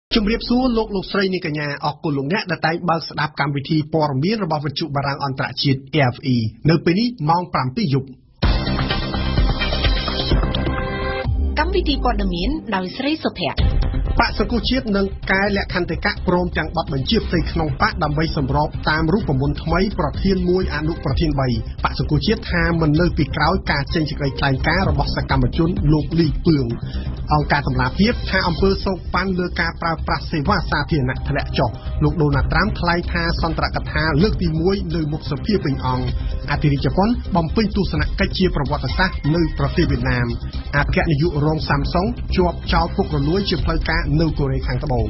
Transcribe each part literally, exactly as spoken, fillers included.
ជំរាបសួរលោកលោកស្រីនាងកញ្ញាអរគុណលោកអ្នកដែលតែងបើកស្ដាប់កម្មវិធីព័ត៌មានរបស់វិទ្យុបារាំងអន្តរជាតិ A F E នៅពេលនេះម៉ោង ប្រាំពីរ យប់កម្មវិធីព័ត៌មានដោយស្រីសុភ័ក្របកសង្គមជាតិនឹងកែលក្ខន្តិកៈព្រមទាំងបទបញ្ជាផ្ទៃក្នុងបកដើម្បីសម្របតាមរូបមន្តថ្មីប្រធានមួយអនុប្រធានបីបកសង្គមជាតិថាមិននៅពីក្រោយការចេញសេចក្តីថ្លែងការណ៍របស់សកម្មជនលោកលីពឿងអង្គការសម្លាប់ភាពថាអង្គើសោកប៉ាន់លើការប្រើប្រាស់សេវាសាធារណៈធ្លាក់ចុះលោកដូណាល់ត្រាំថ្លែងថាសន្ទរកថាលើកទីមួយនៅមុខសភាពេញអង្គអធិរាជប៉ុនបំពេញទស្សនកិច្ចជាប្រវត្តិសាស្ត្រនៅប្រទេសវៀតណាមអគ្គនាយករង Samsung ជាប់ចោទពុករលួយជាផ្លូវការនៅកូរ៉េខាងត្បូង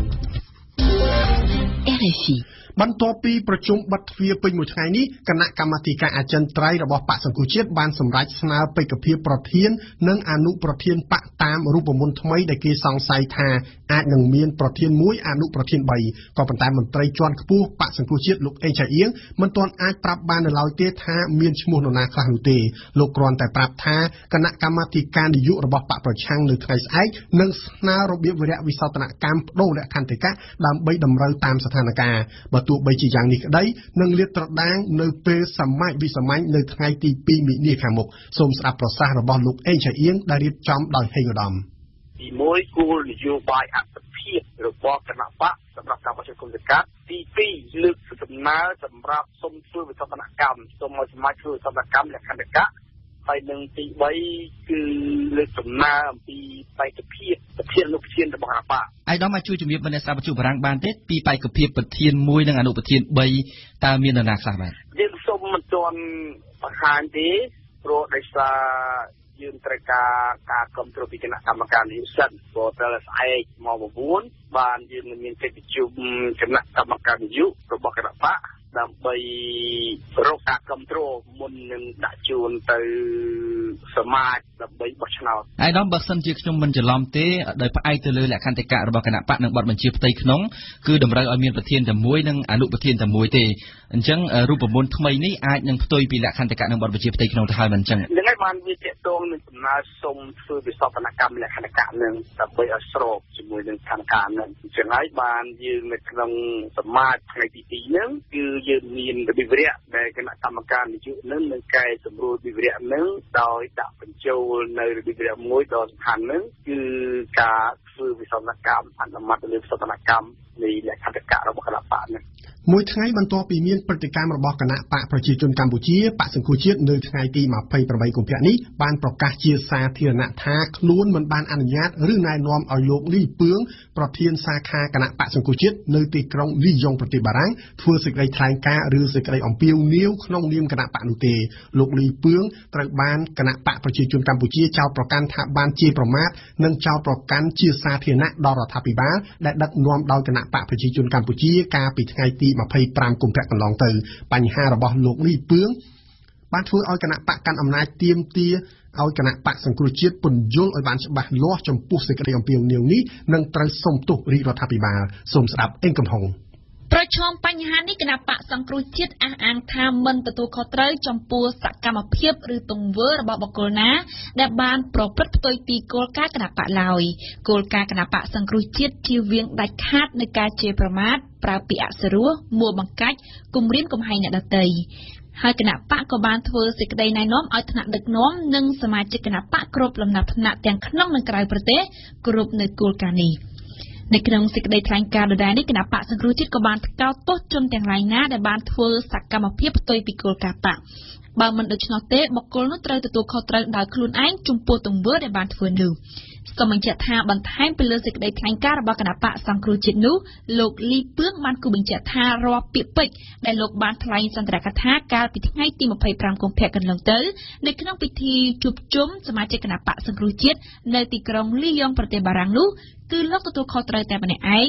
R F E បន្ទាប់ពីប្រជុំបិទទ្វារពេញមួយថ្ងៃនេះគណៈកម្មាធិការអចិន្ត្រៃយ៍របស់បកសង្គមជាតិបានសម្រេចស្នើបេក្ខភាពប្រធាននិងអនុប្រធានបកតាមរូបមន្តថ្មីដែលគេសង្ស័យថាអាចនឹងមានប្រធានមួយអនុប្រធានបីក៏ប៉ុន្តែមន្ត្រីជាន់ខ្ពស់បកសង្គមជាតិលោកអេងឆៃអៀងមិនទាន់អាចប្រាប់បាននៅឡើយទេថាមានឈ្មោះនរណាខ្លះនោះទេលោកគ្រាន់តែប្រាប់ថាគណៈកម្មាធិការនយោបាយរបស់បកប្រឆាំងនៅថ្ងៃស្អែកនឹងស្នើរបៀបវិរៈវិសោធនកម្មបដូរលក្ខន្តិកៈដើម្បីតម្រូវតាមស្ថានភាពបើទោះបីជាយ៉ាងនេះក្តីនឹងលាតត្រដាងនៅពេលសម័យវិសម័យនៅថ្ងៃទីពីរមិនិនាខាងមុខសូមស្ដាប់ប្រសាសន៍របស់លោកអេងឆៃអៀងដែលរៀបចំដោយហេងឧត្តមទីមួយគោលនយោបាយអត្ថភាពរបស់គណៈបកសម្រាប់ការប្រជុំគណៈកាទីពីរលើកដំណើរសម្រាប់សុំធ្វើវិសោធនកម្មសូមឲ្យសមាជិកធ្វើវិសោធនកម្មលក្ខន្តិកៈហើយនឹងទីបីគឺលើកដំណើរអំពីបេក្ខភាពប្រធានអនុប្រធានរបស់គណៈបកអាយដាមអាចជួយជំរាបបណ្ឌិតសាស្ត្រវិទ្យុបារាំងបានទេពីបេក្ខភាពប្រធានមួយនិងអនុប្រធានបីតើមាននរណាខ្លះបាទយើងសូមមិនទាន់បង្ហាញទេព្រោះដោយសារយើងត្រូវការការគ្រប់គ្រងពីគណៈកម្មការនយោបាយសិនព្រោះតែស្អែកម៉ោង៩បានយើងនឹងមានកិច្ចប្រជុំគណៈកម្មការនយោបាយរបស់គណៈបកដើម្បីរកការគ្រប់គ្រងមុននឹងដាក់ជូនទៅសមាជដើម្បីបោះឆ្នោតអាយដាមបើសិនជាខ្ញុំមិនច្រឡំទេដោយផ្អែកទៅលើលក្ខន្តិកៈរបស់គណៈបកនិងបទបញ្ជាផ្ទៃក្នុងគឺតម្រូវឲ្យមានប្រធានតែមួយនិងអនុប្រធានតែមួយទេអញ្ចឹងរូបមន្តថ្មីនេះអាចនឹងផ្ទុយពីលក្ខន្តិកៈនិងបទបញ្ជាផ្ទៃក្នុងទៅហើយមិនអញ្ចឹងនឹងហើយបានវាទាក់ទងនឹងដំណើរសុំធ្វើវិសោធនកម្មលក្ខន្តិកៈនឹងដើម្បីឲ្យស្របជាមួយនឹងស្ថានភាពនឹងអញ្ចឹងហើយបានយើងនៅក្នុងសមាជថ្ងៃទីពីរហ្នឹងគឺយើងមានវិវរៈដែលគណៈកម្មការនយោបាយនឹងនឹងកែសម្រួលវិវរៈនឹងដោយដាក់បញ្ចូលនៅវិវរៈមួយដ៏សំខាន់នឹងគឺការធ្វើវិសោធនកម្មអនុម័តលើវិសោធនកម្មនៃលក្ខន្តិកៈរបស់គណៈបកនឹងមួយថ្ងៃបន្ទាប់ពីមានព្រឹត្តិការណ៍របស់គណៈបកប្រជាជនកម្ពុជាបកសង្គមជាតិនៅថ្ងៃទីម្ភៃប្រាំបីកុម្ភៈនេះបានប្រកាសជាសាធារណៈថាខ្លួនមិនបានអនុញ្ញាតឬណែនាំឲ្យលោកលីពឿងប្រធានសាខាគណៈបកសង្គមជាតិនៅទីក្រុងលីយ៉ុងប្រទេសបារាំងធ្វើសេចក្តីថ្លែងការណ៍ឬសេចក្តីអំពាវនាវក្នុងនាមគណៈបកនោះទេលោកលីពឿងត្រូវបានគណៈបកប្រជាជនកម្ពុជាចោទប្រកាន់ថាបានជាប្រមាថនិងចោទប្រកាន់ជាសាធារណៈដល់រដ្ឋាភិបាលដែលដឹកនាំដោយគណៈបកប្រជាជនកម្ពុជាកាលពីថ្ងៃទីម្ភៃប្រាំកុម្ភៈកន្លងទៅបញ្ហារបស់លោកលីពឿងបានធ្វើឲ្យគណៈបកកាន់អំណាចទាមទារឲ្យគណៈបកសង្គ្រោះជាតិពន្យល់ឲ្យបានច្បាស់លាស់ចំពោះសេចក្តីអំពាវនាវនេះនិងត្រូវសុំទោសរាជរដ្ឋាភិបាលសូមស្ដាប់អេងកំហុងប្រឈមបញ្ហានេះគណៈបកសង្គ្រោះជាតិអះអាងថាមិនទទួលខុសត្រូវចំពោះសកម្មភាពឬទង្វើរបស់បុគ្គលណាដែលបានប្រព្រឹត្តផ្ទុយពីគោលការណ៍គណៈបកឡើយគោលការណ៍គណៈបកសង្គ្រោះជាតិជៀសវាងដាច់ខាតនៃការជេរប្រមាថប្រើពាក្យអសុរោះមួលបង្កាច់គំរាមកំហែងអ្នកដទៃហើយគណៈបកក៏បានធ្វើសេចក្តីណែនាំឲ្យថ្នាក់ដឹកនាំនិងសមាជិកគណៈបកគ្រប់លំដាប់ថ្នាក់ទាំងក្នុងនិងក្រៅប្រទេសគ្រប់នៅគោលការណ៍នេះនៅក្នុងសេចក្តីថ្លែងការណ៍ដដែលនេះគណៈបកសង្គ្រោះជាតិក៏បានថ្កោលទោសជនទាំងឡាយណាដែលបានធ្វើសកម្មភាពផ្ទុយពីគោលការណ៍បកបើមិនដូច្នោះទេបុគ្គលនោះត្រូវទទួលខុសត្រូវដោយខ្លួនឯងចំពោះទង្វើដែលបានធ្វើនោះសូមបញ្ជាក់ថាបន្ថែមពីលើសេចក្តីថ្លែងការណ៍របស់គណៈបកសង្គ្រោះជាតិនោះលោកលីពឿងបានគូបញ្ជាក់ថារាល់ពាក្យពេចន៍ដែលលោកបានថ្លែងសន្ទរកថាកាលពីថ្ងៃទីម្ភៃប្រាំកុម្ភៈកន្លងទៅនៅក្នុងពិធីជួបជុំសមាជិកគណៈបកសង្គ្រោះជាតិនៅទីក្រុងលីយ៉ុងប្រទេសបារាំងនោះគឺលោកទទួលខុសត្រូវតែម្នាក់ឯង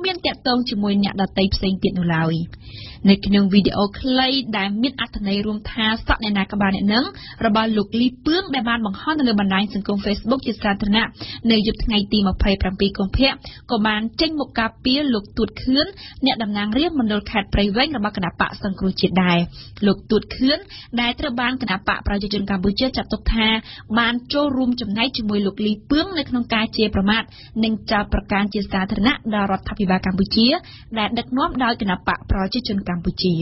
មានតាក់ទងជាមួយអ្នកដទៃផ្សេងទៀតនោះឡើយនៅក្នុងវីដេអូខ្លីដែលមានអត្ថន័យរួមថាសក់អ្នកណាក៏បានអ្នកនឹងរបស់លោកលីពឿងដែលបានបង្ហោះនៅលើបណ្ដាញសង្គម Facebook ជាសាធារណៈនៅយប់ថ្ងៃទីម្ភៃប្រាំពីរកុម្ភៈក៏បានចេញមកការពារលោកទួតខឿនអ្នកតំណាងរាស្ត្រមណ្ឌលខេត្តព្រៃវែងរបស់គណៈបកសង្គ្រោះជាតិដែរលោកទួតខឿនដែលត្រូវបានគណៈបកប្រជាជនកម្ពុជាចាត់ទុកថាបានចូលរួមចំណែកជាមួយលោកលីពឿងនៅក្នុងការជេរប្រមាថនិងចោទប្រកាន់ជាសាធារណៈដល់រដ្ឋាភិបាលកម្ពុជាដែលដឹកនាំដោយគណៈបកប្រជាជនកម្ពុជា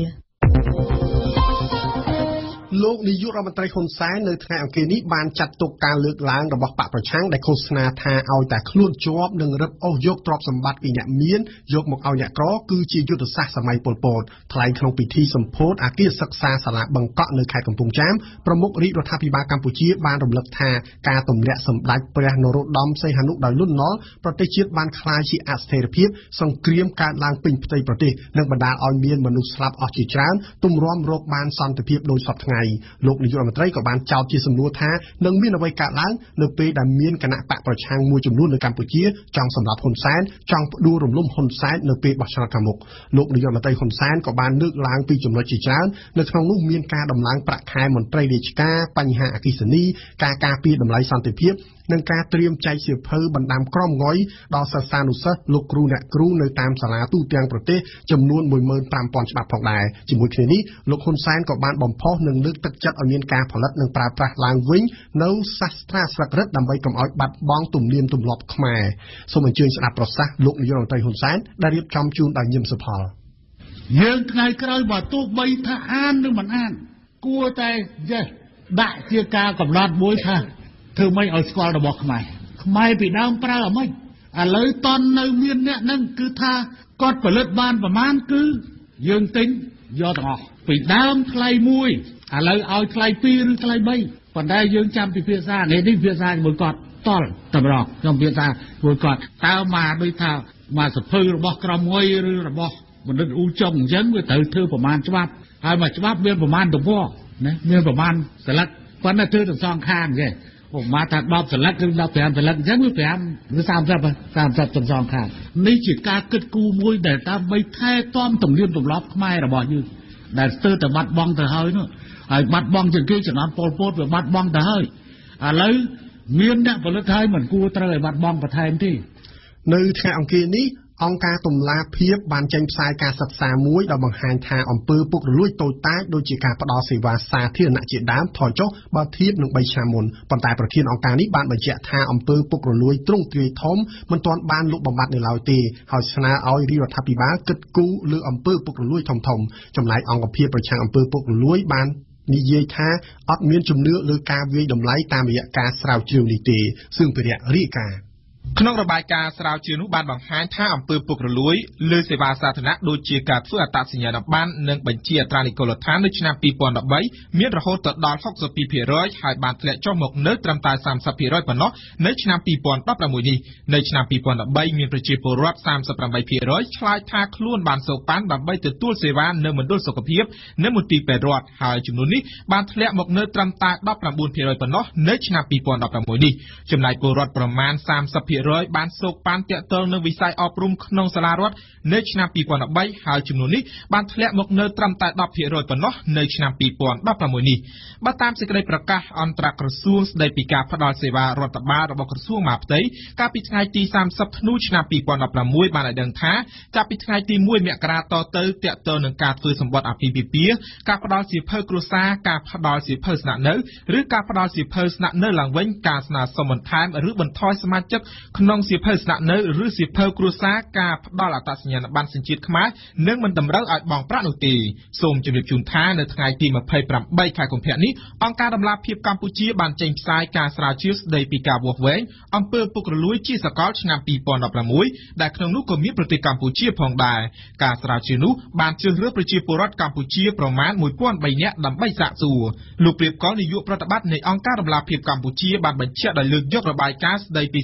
លោកនាយករដ្ឋមន្ត្រីហ៊ុនសែននៅថ្ងៃអង្គារនេះបានចាត់ទុកការលើកឡើងរបស់បកប្រឆាំងដែលឃោសនាថាឲ្យតែខ្លួនជាប់និងរឹបអូសយកទ្រព្យសម្បត្តិពីអ្នកមានយកមកឲ្យអ្នកក្រគឺជាយុទ្ធសាស្ត្រសម័យប៉ុលពតថ្លែងក្នុងពិធីសម្ពោធអគារសិក្សាសាលាបឹងកក់នៅខេត្តកំពង់ចាមប្រមុខរាជរដ្ឋាភិបាលកម្ពុជាបានរំលឹកថាការទម្លាក់សម្ដេចព្រះនរោត្តមសីហនុដោយលន់នល់ប្រទេសជាតិបានក្លាយជាអស្ថិរភាពសង្គ្រាមកើតឡើងពេញផ្ទៃប្រទេសនិងបណ្ដាលឲ្យមានមនុស្សស្លាប់អស់ជាច្រើនទម្រាំរកបានសន្តិភាពដោយសពថ្ងៃលោកនាយករដ្ឋមន្ត្រីក៏បានចោទជាសំណួរថានឹងមានអ្វីកើតឡើងនៅពេលដែលមានគណៈបកប្រឆាំងមួយចំនួននៅកម្ពុជាចង់សម្លាប់ហ៊ុនសែនចង់ផ្ដួលរំលំហ៊ុនសែននៅពេលបោះឆ្នោតខាងមុខលោកនាយករដ្ឋមន្ត្រីហ៊ុនសែនក៏បានលើកឡើងពីចំណុចជាច្រើននៅក្នុងនោះមានការដំឡើងប្រាក់ខែមន្ត្រីរាជការបញ្ហាអគ្គិសនីការការពារតម្លៃសន្តិភាពនិងការត្រៀមចែកសៀវភៅបណ្ដាំក្រមងុយដល់សិស្សានុសិស្សលោកគ្រូអ្នកគ្រូនៅតាមសាលាទូទាំងប្រទេសចំនួនមួយម៉ឺនប្រាំពាន់ច្បាប់ផងដែរជាមួយគ្នានេះលោកហ៊ុនសែនក៏បានបំផុសនិងលើកទឹកចិត្តឲ្យមានការផលិតនិងប្រើប្រាស់ឡើងវិញនៅសាស្ត្រាស្លឹករឹតដើម្បីកុំឲ្យបាត់បង់ទំនៀមទម្លាប់ខ្មែរសូមអញ្ជើញស្ដាប់ប្រសាសន៍លោកនាយករដ្ឋមន្ត្រីហ៊ុនសែនដែលរៀបចំជូនដោយញឹមសុផលយើងថ្ងៃក្រោយបើទោះបីថាអានឬមិនអានគួរតែចេះដាក់ជាការកំណត់មួយថាធ្វើម៉េចឲ្យស្គាល់របស់ខ្មែរខ្មែរពីដើមប្រើអ្មេចឥឡូវតន់នៅមានអ្នកហ្នឹងគឺថាគាត់ផលិតបានប្រមាណគឺយើងទិញយកទាំងអស់ពីដើមថ្លៃមួយឥឡូវឲ្យថ្លៃពីរឬថ្លៃបីប៉ុន្តែយើងចាំពិភាក្សានេះនេះពិភាក្សាជាមួយគាត់តល់តែម្ដងខ្ញុំពិភាក្សាជាមួយគាត់តើមកដូចថាមកសភៅរបស់ក្រមងុយឬរបស់បណ្ឌិតអ៊ូចុងអញ្ចឹងវាត្រូវធ្វើប្រមាណច្បាប់ហើយមកច្បាប់មានប្រមាណទំព័រណាមានប្រមាណស្លឹកប៉ុន្តែធ្វើទាំងសងខាងទេអូមកថាដប់ស្លឹកឬដប់ប្រាំស្លឹកអញ្ចឹងវាប្រាំឬសាមសិបសាមសិបទាំងសងខាងនេះជាការគិតគូរមួយដែលដើម្បីថែទាំទំនៀមទម្លាប់ខ្មែររបស់យើងដែលស្ទើរតែបាត់បង់ទៅហើយនោះហើយបាត់បង់ជាងគេចំនួនប៉ុលពតវាបាត់បង់ទៅហើយឥឡូវមានអ្នកផលិតហើយមិនគួរត្រូវឲ្យបាត់បង់បន្ថែមទេនៅថ្ងៃអង្គារនេះអង្គការតម្លាភាពបានចេញផ្សាយការសិក្សាមួយដែលបង្ហាញថាអំពើពុករលួយតូចតាចដូចជាការផ្ដល់សេវាសាធារណៈជាដើមថយចុះបើធៀបនឹងបីឆ្នាំមុនប៉ុន្តែប្រធានអង្គការនេះបានបញ្ជាក់ថាអំពើពុករលួយទ្រង់ទ្រាយធំមិនទាន់បានលុបបំបាត់នៅឡើយទេហើយស្នើឲ្យរាជរដ្ឋាភិបាលគិតគូរលើអំពើពុករលួយធំធំចំណែកអង្គភាពប្រឆាំងអំពើពុករលួយបាននិយាយថាអត់មានជំនឿលើការវាយតម្លៃតាមរយៈការស្រាវជ្រាវនេះទេសឿងភិរៈរាយការណ៍ក្នុងរបាយការណ៍ស្រាវជ្រាវនោះបានបង្ហាញថាអំពើពុករលួយលើសេវាសាធារណៈដូចជាការធ្វើអត្តសញ្ញាណប័ណ្ណនិងបញ្ជីអត្រានិកូលដ្ឋាននៅឆ្នាំពីរពាន់ដប់បីមានរហូតដល់ហុកសិបពីរភាគរយហើយបានធ្លាក់ចុះមកនៅត្រឹមតែសាមសិបភាគរយប៉ុណ្ណោះនៅឆ្នាំពីរពាន់ដប់ប្រាំមួយនេះនៅឆ្នាំពីរពាន់ដប់បីមានប្រជាពលរដ្ឋសាមសិបប្រាំបីភាគរយឆ្លើយថាខ្លួនបានសូកប៉ាន់ដើម្បីទទួលសេវានៅមណ្ឌលសុខភាពនៅមន្ទីរពេទ្យរដ្ឋហើយចំនួននេះបានធ្លាក់មកនៅត្រឹមតែដប់ប្រាំបួនភាគរយប៉ុណ្ណោះនៅឆ្នាំពីរពាន់ដប់ប្រាំមួយនេះចំណែកពលរដ្ឋប្រមាណសាមសិបភាគរយបានសូកប៉ាន់តាក់ទងនឹងវិស័យអប់រំក្នុងសាលារដ្ឋនៅឆ្នាំពីរពាន់ដប់បីហើយចំនួននេះបានធ្លាក់មកនៅត្រឹមតែដប់ភាគរយប៉ុណ្ណោះនៅឆ្នាំពីរពាន់ដប់ប្រាំមួយនេះបើតាមសេចក្តីប្រកាសអន្តរក្រសួងស្តីពីការផ្តល់សេវារដ្ឋបាលរបស់ក្រសួងមហាផ្ទៃកាលពីថ្ងៃទីសាមសិបធ្នូឆ្នាំពីរពាន់ដប់ប្រាំមួយបានឲ្យដឹងថាចាប់ពីថ្ងៃទីមួយមករាតទៅតាក់ទងនឹងការធ្វើសម្បត្តិអាពាហ៍ពិពាហ៍ការផ្តល់សៀវភៅគ្រួសារការផ្តល់សៀវភៅស្នាក់នៅឬការផ្តល់សៀវភៅស្នាក់នៅឡើងវិញការស្នើសុំបន្ថែមឬបន្ថយសមាជិកក្នុងសៀវភៅស្នាក់នៅឬសៀវភៅគ្រួសារការផ្ដល់អត្តសញ្ញាណប័ណ្ណសញ្ជាតិខ្មែរនឹងមិនតម្រូវឲ្យបង់ប្រាក់នោះទេសូមជម្រាបជូនថានៅថ្ងៃទីម្ភៃប្រាំបីខែកុម្ភៈនេះអង្គការដំឡាភិបកម្ពុជាបានចេញផ្សាយការស្រាវជ្រាវស្តីពីការវាស់វែងអំពើពុករលួយជាសកលឆ្នាំពីរពាន់ដប់ប្រាំមួយដែលក្នុងនោះក៏មានប្រទេសកម្ពុជាផងដែរការស្រាវជ្រាវនោះបានជ្រើសរើសប្រជាពលរដ្ឋកម្ពុជាប្រមាណមួយពាន់បីនាក់ដើម្បីសាកសួរលោកព្រៀបកលនាយកប្រតិបត្តិនៃអង្គការដំឡាភិបកម្ពុជាបានបញ្ជាក់ដោយលើកយករបាយការណ៍ស្តីពីសន្ទុះវ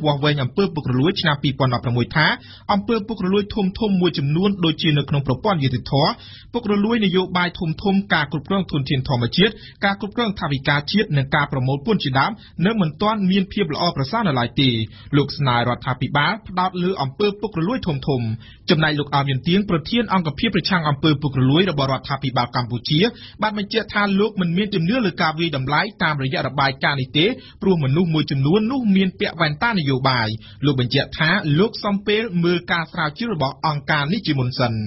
វាស់វែងអំពើពុករលួយឆ្នាំពីរពាន់ដប់ប្រាំមួយថាអំពើពុករលួយធំធំមួយចំនួនដូចជានៅក្នុងប្រព័ន្ធយុតិធធពុករលួយនយោបាយធំធំការគ្រប់គ្រងធនធានធម្មជាតិការគ្រប់គ្រងថវិកាជាតិនិងការប្រមូលពន្ធជាដើមនៅមិនទាន់មានភាពល្អប្រសើរនៅឡើយទេលោកស្នើរដ្ឋាភិបាលផ្ដោតលើអំពើពុករលួយធំធំចំណែកលោកអោមមានទៀងប្រធានអង្គភិបប្រឆាំងអំពើពុករលួយរបស់រដ្ឋាភិបាលកម្ពុជាបានបញ្ជាក់ថាលោកមិនមានជំនឿលើការវាយតម្លៃតាមរយៈរបាយការណ៍នេះទេព្រោះមនុស្សមួយចំនួននោះមានពាក់វ៉ែនតានយោបាយលោកបញ្ជាក់ថាលោកសំពេលមើលការស្រាវជ្រាវរបស់អង្គការនេះជាមុនសិន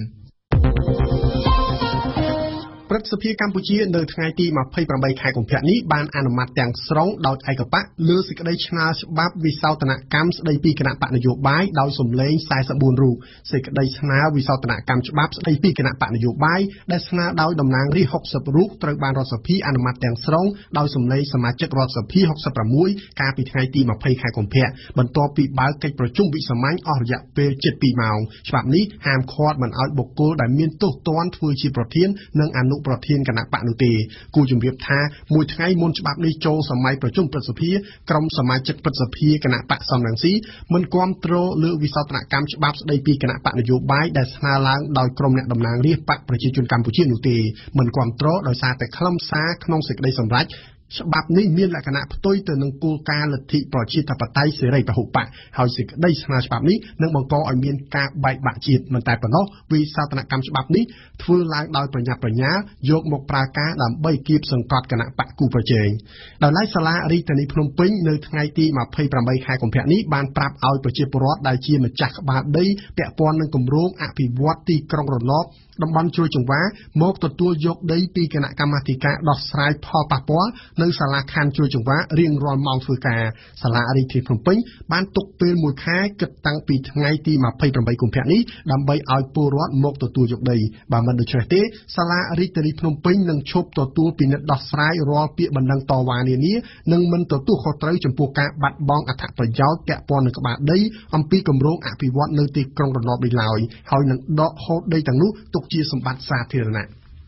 ព្រឹទ្ធសភាកម្ពុជានៅថ្ងៃទីยี่สิบแปดខែកុម្ភៈនេះបានអនុម័តទាំងស្រុងដោយឯកបៈលើសេចក្តីឆ្នើច្បាប់វិសោធនកម្មស្តីពីគណៈបកនយោបាយដោយសំឡេងสี่สิบสี่រូបសេចក្តីឆ្នើវិសោធនកម្មច្បាប់ស្តីពីគណៈបកនយោបាយដែលស្នើដោយតំណាងរាស្ត្រหกสิบរូបត្រូវបានរដ្ឋសភាអនុម័តទាំងស្រុងដោយសំឡេងសមាជិករដ្ឋសភាหกสิบหกកាលពីថ្ងៃទីยี่สิบខែកុម្ភៈបន្ទាប់ពីបើកកិច្ចប្រជុំវិសាមញ្ញអស់រយៈពេលជិតពីរម៉ោងច្បាប់នេះហាមឃាត់មិនឲ្យបុគ្គលដែលមានទោសទណ្ឌធ្វើជាប្រធាននិងអនុប្រធានគណៈបកនោះទេគូជំរាបថាមួយថ្ងៃមុនច្បាប់នេះចូលសម័យប្រជុំព្រឹទ្ធសភាក្រុមសមាជិកព្រឹទ្ធសភាគណៈបកសំរងស៊ីមិនគាំទ្រលើវិសោធនកម្មច្បាប់ស្តីពីគណៈបកនយោបាយដែលស្នើឡើងដោយក្រុមអ្នកតំណាងរាស្ត្របកប្រជាជនកម្ពុជានោះទេមិនគាំទ្រដោយសារតែខ្លឹមសារក្នុងសេចក្តីសម្រេចច្បាប់នេះមានលក្ខណៈផ្ទុយទៅនឹងគោលការណ៍លទ្ធិប្រជាធិបតេយ្យសេរីពហុបកហើយសេចក្តីស្នើច្បាប់នេះនឹងបង្កឲ្យមានការបែកបាក់ជាតិមិនតែប៉ុណ្ណោះវិសោធនកម្មច្បាប់នេះធ្វើឡើងដោយប្រញាប់ប្រញាល់យកមកប្រើការដើម្បីគៀបសង្កត់គណៈបកគូប្រជែងដោយឡែកសាលារាជធានីភ្នំពេញនៅថ្ងៃទីยี่สิบแปดខែកុម្ភៈនេះបានប្រាប់ឲ្យប្រជាពលរដ្ឋដែលជាម្ចាស់ក្បាលដីពាក់ព័ន្ធនឹងគម្រោងអភិវឌ្ឍទីក្រុងរណបតំបន់ជួយចង្វាមកទទួលយកដីពីគណៈកម្មាធិការដោះស្រាយផលប៉ះពាល់នៅសាលាខណ្ឌជួយចង្វារៀងរាល់ម៉ោងធ្វើការសាលារាជធានីភ្នំពេញបានទុកពេលមួយខែគិតតាំងពីថ្ងៃទីยี่สิบแปดកុម្ភៈនេះដើម្បីឲ្យពលរដ្ឋមកទទួលយកដីបើមិនដូច្នេះទេសាលារាជធានីភ្នំពេញនឹងឈប់ទទួលពិនិត្យដោះស្រាយរាល់ពាក្យបណ្ដឹងតវ៉ានានានិងមិនទទួលខុសត្រូវចំពោះការបាត់បង់អត្ថប្រយោជន៍ពាក់ព័ន្ធនឹងក្បាលដីអំពីគម្រោងអភិវឌ្ឍនៅទីក្រុងរណបនេះឡើយហើយនឹងដកហូតដីទាំងនោះទុកជាសម្បត្តិសាធារណៈ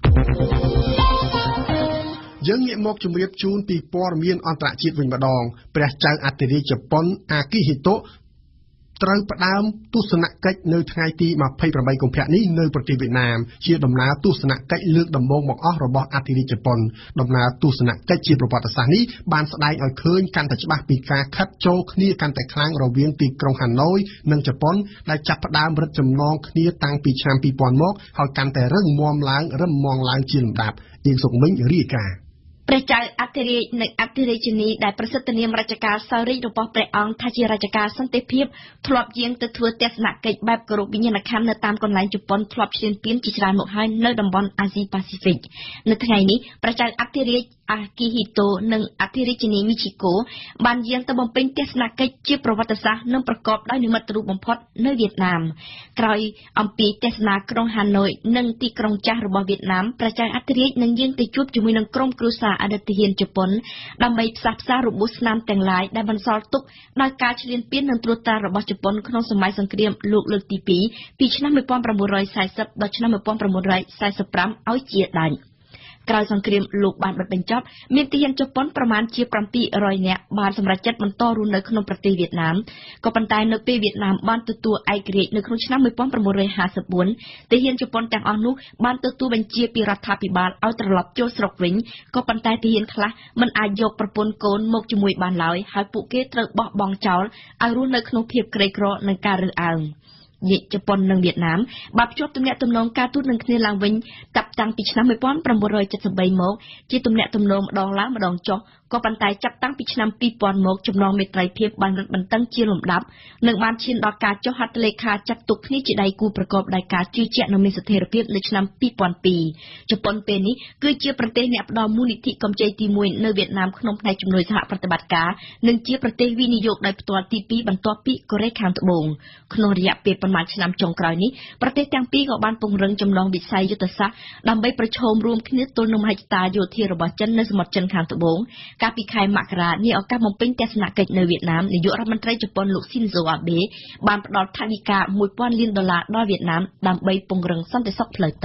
យើងងាកមកជម្រាបជូនពីព័ត៌មានអន្តរជាតិវិញម្ដងព្រះចៅអធិរាជជប៉ុនអាគីហ៊ីតូត្រូវផ្ដើមទស្សនកិច្ចនៅថ្ងៃទីยี่สิบแปดកុម្ភៈនេះនៅប្រទេសវៀតណាមជាដំណើរទស្សនកិច្ចលើកដំបូងបង្អស់របស់អធិរាជជប៉ុនដំណើរទស្សនកិច្ចជាប្រវត្តិសាស្ត្រនេះបានស្ដែងឲ្យឃើញកាន់តែច្បាស់ពីការខិតចូលគ្នាកាន់តែខ្លាំងរវាងទីក្រុងហាណូយនិងជប៉ុនដែលចាប់ផ្ដើមរឹតចំណងគ្នាតាំងពីឆ្នាំពីរពាន់មកហើយកាន់តែរឹងមាំឡើងរឹងមាំឡើងជាលំដាប់យើងសុកមិញរាយការណ៍ព្រះចៅអធិរាជនិងអធិរាជនីដែលប្រសិទ្ធនាមរាជការសោយរាជរបស់ព្រះអង្គថាជារាជការសន្តិភាពធ្លាប់យាងទៅធ្វើទស្សនកិច្ចបែបគោរពវិញ្ញាណក្ខន្ធនៅតាមកន្លែងជប៉ុនធ្លាប់ឈ្លានពានជាច្រើនមកហើយនៅតំបន់អាស៊ីប៉ាស៊ីហ្វិកនៅថ្ងៃនេះព្រះចៅអធិរាជអាគីហ៊ីតូនិងអធិរាជនីមីឈីកូបានយាងទៅបំពេញទស្សនកិច្ចជាប្រវត្តិសាស្ត្រនិងប្រកបដោយនិមិត្តរូបបំផុតនៅវៀតណាមក្រោយអំពីទស្សនាក្រុងហាណូយនិងទីក្រុងចាស់របស់វៀតណាមព្រះចៅអធិរាជនឹងយាងទៅជួបជាមួយនឹងក្រុមគ្រួសារអតីតទាហានជប៉ុនដើម្បីផ្សះផ្សារបួសស្នាមទាំងឡាយដែលបន្សល់ទុកដោយការឈ្លានពាននិងត្រួតត្រារបស់ជប៉ុនក្នុងសម័យសង្គ្រាមលោកលើកទីពីរពីឆ្នាំmột nghìn chín trămสี่สิบដល់ឆ្នាំmột nghìn chín trămสี่สิบห้าឲ្យជាដាច់ក្រោយសង្គ្រាមលោកបានបិទបញ្ចប់មានទាហានជប៉ុនប្រមាណជាbảy trămនាក់បានសម្រេចចិត្តបន្តរស់នៅក្នុងប្រទេសវៀតណាមក៏ប៉ុន្តែនៅពេលវៀតណាមបានទទួលឯករាជ្យនៅក្នុងឆ្នាំmột nghìn chín trămห้าสิบ四ទាហានជប៉ុនទាំងអស់នោះបានទទួលបញ្ជាពីរដ្ឋាភិបាលឲ្យត្រឡប់ចូលស្រុកវិញក៏ប៉ុន្តែទាហានខ្លះមិនអាចយកប្រពន្ធកូនមកជាមួយបានឡើយហើយពួកគេត្រូវបោះបង់ចោលឲ្យរស់នៅក្នុងភាពក្រីក្រនិងការរើសអើងជប៉ុននិងវៀតណាមបានភ្ជាប់ទំនាក់ទំនងការទូតនឹងគ្នាឡើងវិញតាប់តាំងពីឆ្នាំmột nghìn chín trăm七十三មកជាទំនាក់ទំនងម្ដងឡើងម្ដងចុះក៏ប៉ុន្តែចាប់តាំងពីឆ្នាំពីរពាន់មកចំណងមេត្រីភាពបានរឹតបន្តឹងជាលំដាប់និងបានឈានដល់ការចុះហត្ថលេខាចាត់ទុកគ្នាជាដៃគូប្រកបដោយការជឿជាក់និងមានស្ថិរភាពនៅឆ្នាំពីរពាន់ពីរជប៉ុនពេលនេះគឺជាប្រទេសអ្នកផ្ដល់មូលនិធិកម្ចីទីមួយនៅវៀតណាមក្នុងផ្នែកជំនួយសហប្រតិបត្តិការនិងជាប្រទេសវិនិយោគដោយផ្ទាល់ទីពីរបន្ទាប់ពីកូរ៉េខាងត្បូងក្នុងរយៈពេលប្រមាណឆ្នាំចុងក្រោយនេះប្រទេសទាំងពីរក៏បានពង្រឹងចំណងវិស័យយុទ្ធសាស្ត្រដើម្បីប្រឈមរួមគ្នាទល់នឹងមហិច្ឆតាយោធារបស់ចិននៅសមុទ្រចិនខាងត្បូងកាលពីខែមករានាឱកាសបំពេញទស្សនកិច្ចនៅវៀតណាមនាយករដ្ឋមន្ត្រីជប៉ុនលោកស៊ីនហ្សូអាបេបានផ្ដល់ថវិកាមួយពាន់លានដុល្លារដល់វៀតណាមដើម្បីពង្រឹងសន្តិសុខផ្លូវទឹក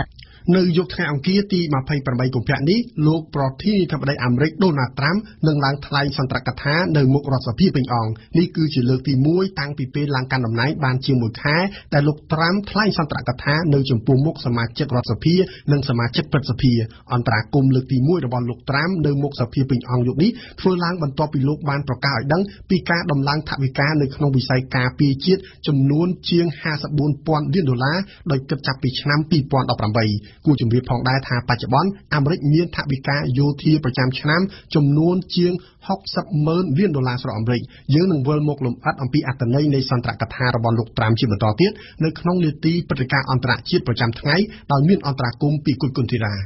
នៅយប់ថ្ងៃអង្គារទីยี่สิบแปดកុម្ភៈនេះលោកប្រធានាធិបតីអាមេរិកដូណាល់ត្រាំនឹងឡើងថ្លែងសន្ទរកថានៅមុខរដ្ឋសភាពេញអង្គនេះគឺជាលើកទីមួយតាំងពីពេលឡើងកាន់តំណែងបានជាមួយខែដែលលោកត្រាំថ្លែងសន្ទរកថានៅចំពោះមុខសមាជិករដ្ឋសភានិងសមាជិកព្រឹទ្ធសភាអន្តរាគមន៍លើកទីមួយរបស់លោកត្រាំនៅមុខសភាពេញអង្គយប់នេះធ្វើឡើងបន្ទាប់ពីលោកបានប្រកាសឲ្យដឹងពីការដំឡើងថវិកានៅក្នុងវិស័យការពារជាតិចំនួនជាងห้าสิบสี่ពាន់លានដុល្លារដោយគិតចាប់ពីឆ្នាំยี่สิบสิบแปดគួរជំរាបផងដែរថាបច្ចុប្បន្នអាមេរិកមានថវិកាយោធាប្រចាំឆ្នាំចំនួនជាងหกสิบម៉ឺនលានដុល្លារសហរដ្ឋអាមេរិកយើងនឹងវិលមកលំអិតអំពីអត្ថន័យនៃសន្ទរកថារបស់លោកត្រាំជាបន្តទៀតនៅក្នុងនីតិព្រឹត្តិការណ៍អន្តរជាតិប្រចាំថ្ងៃដោយមានអន្តរាគមន៍ពីគុជគុនធីរ៉ា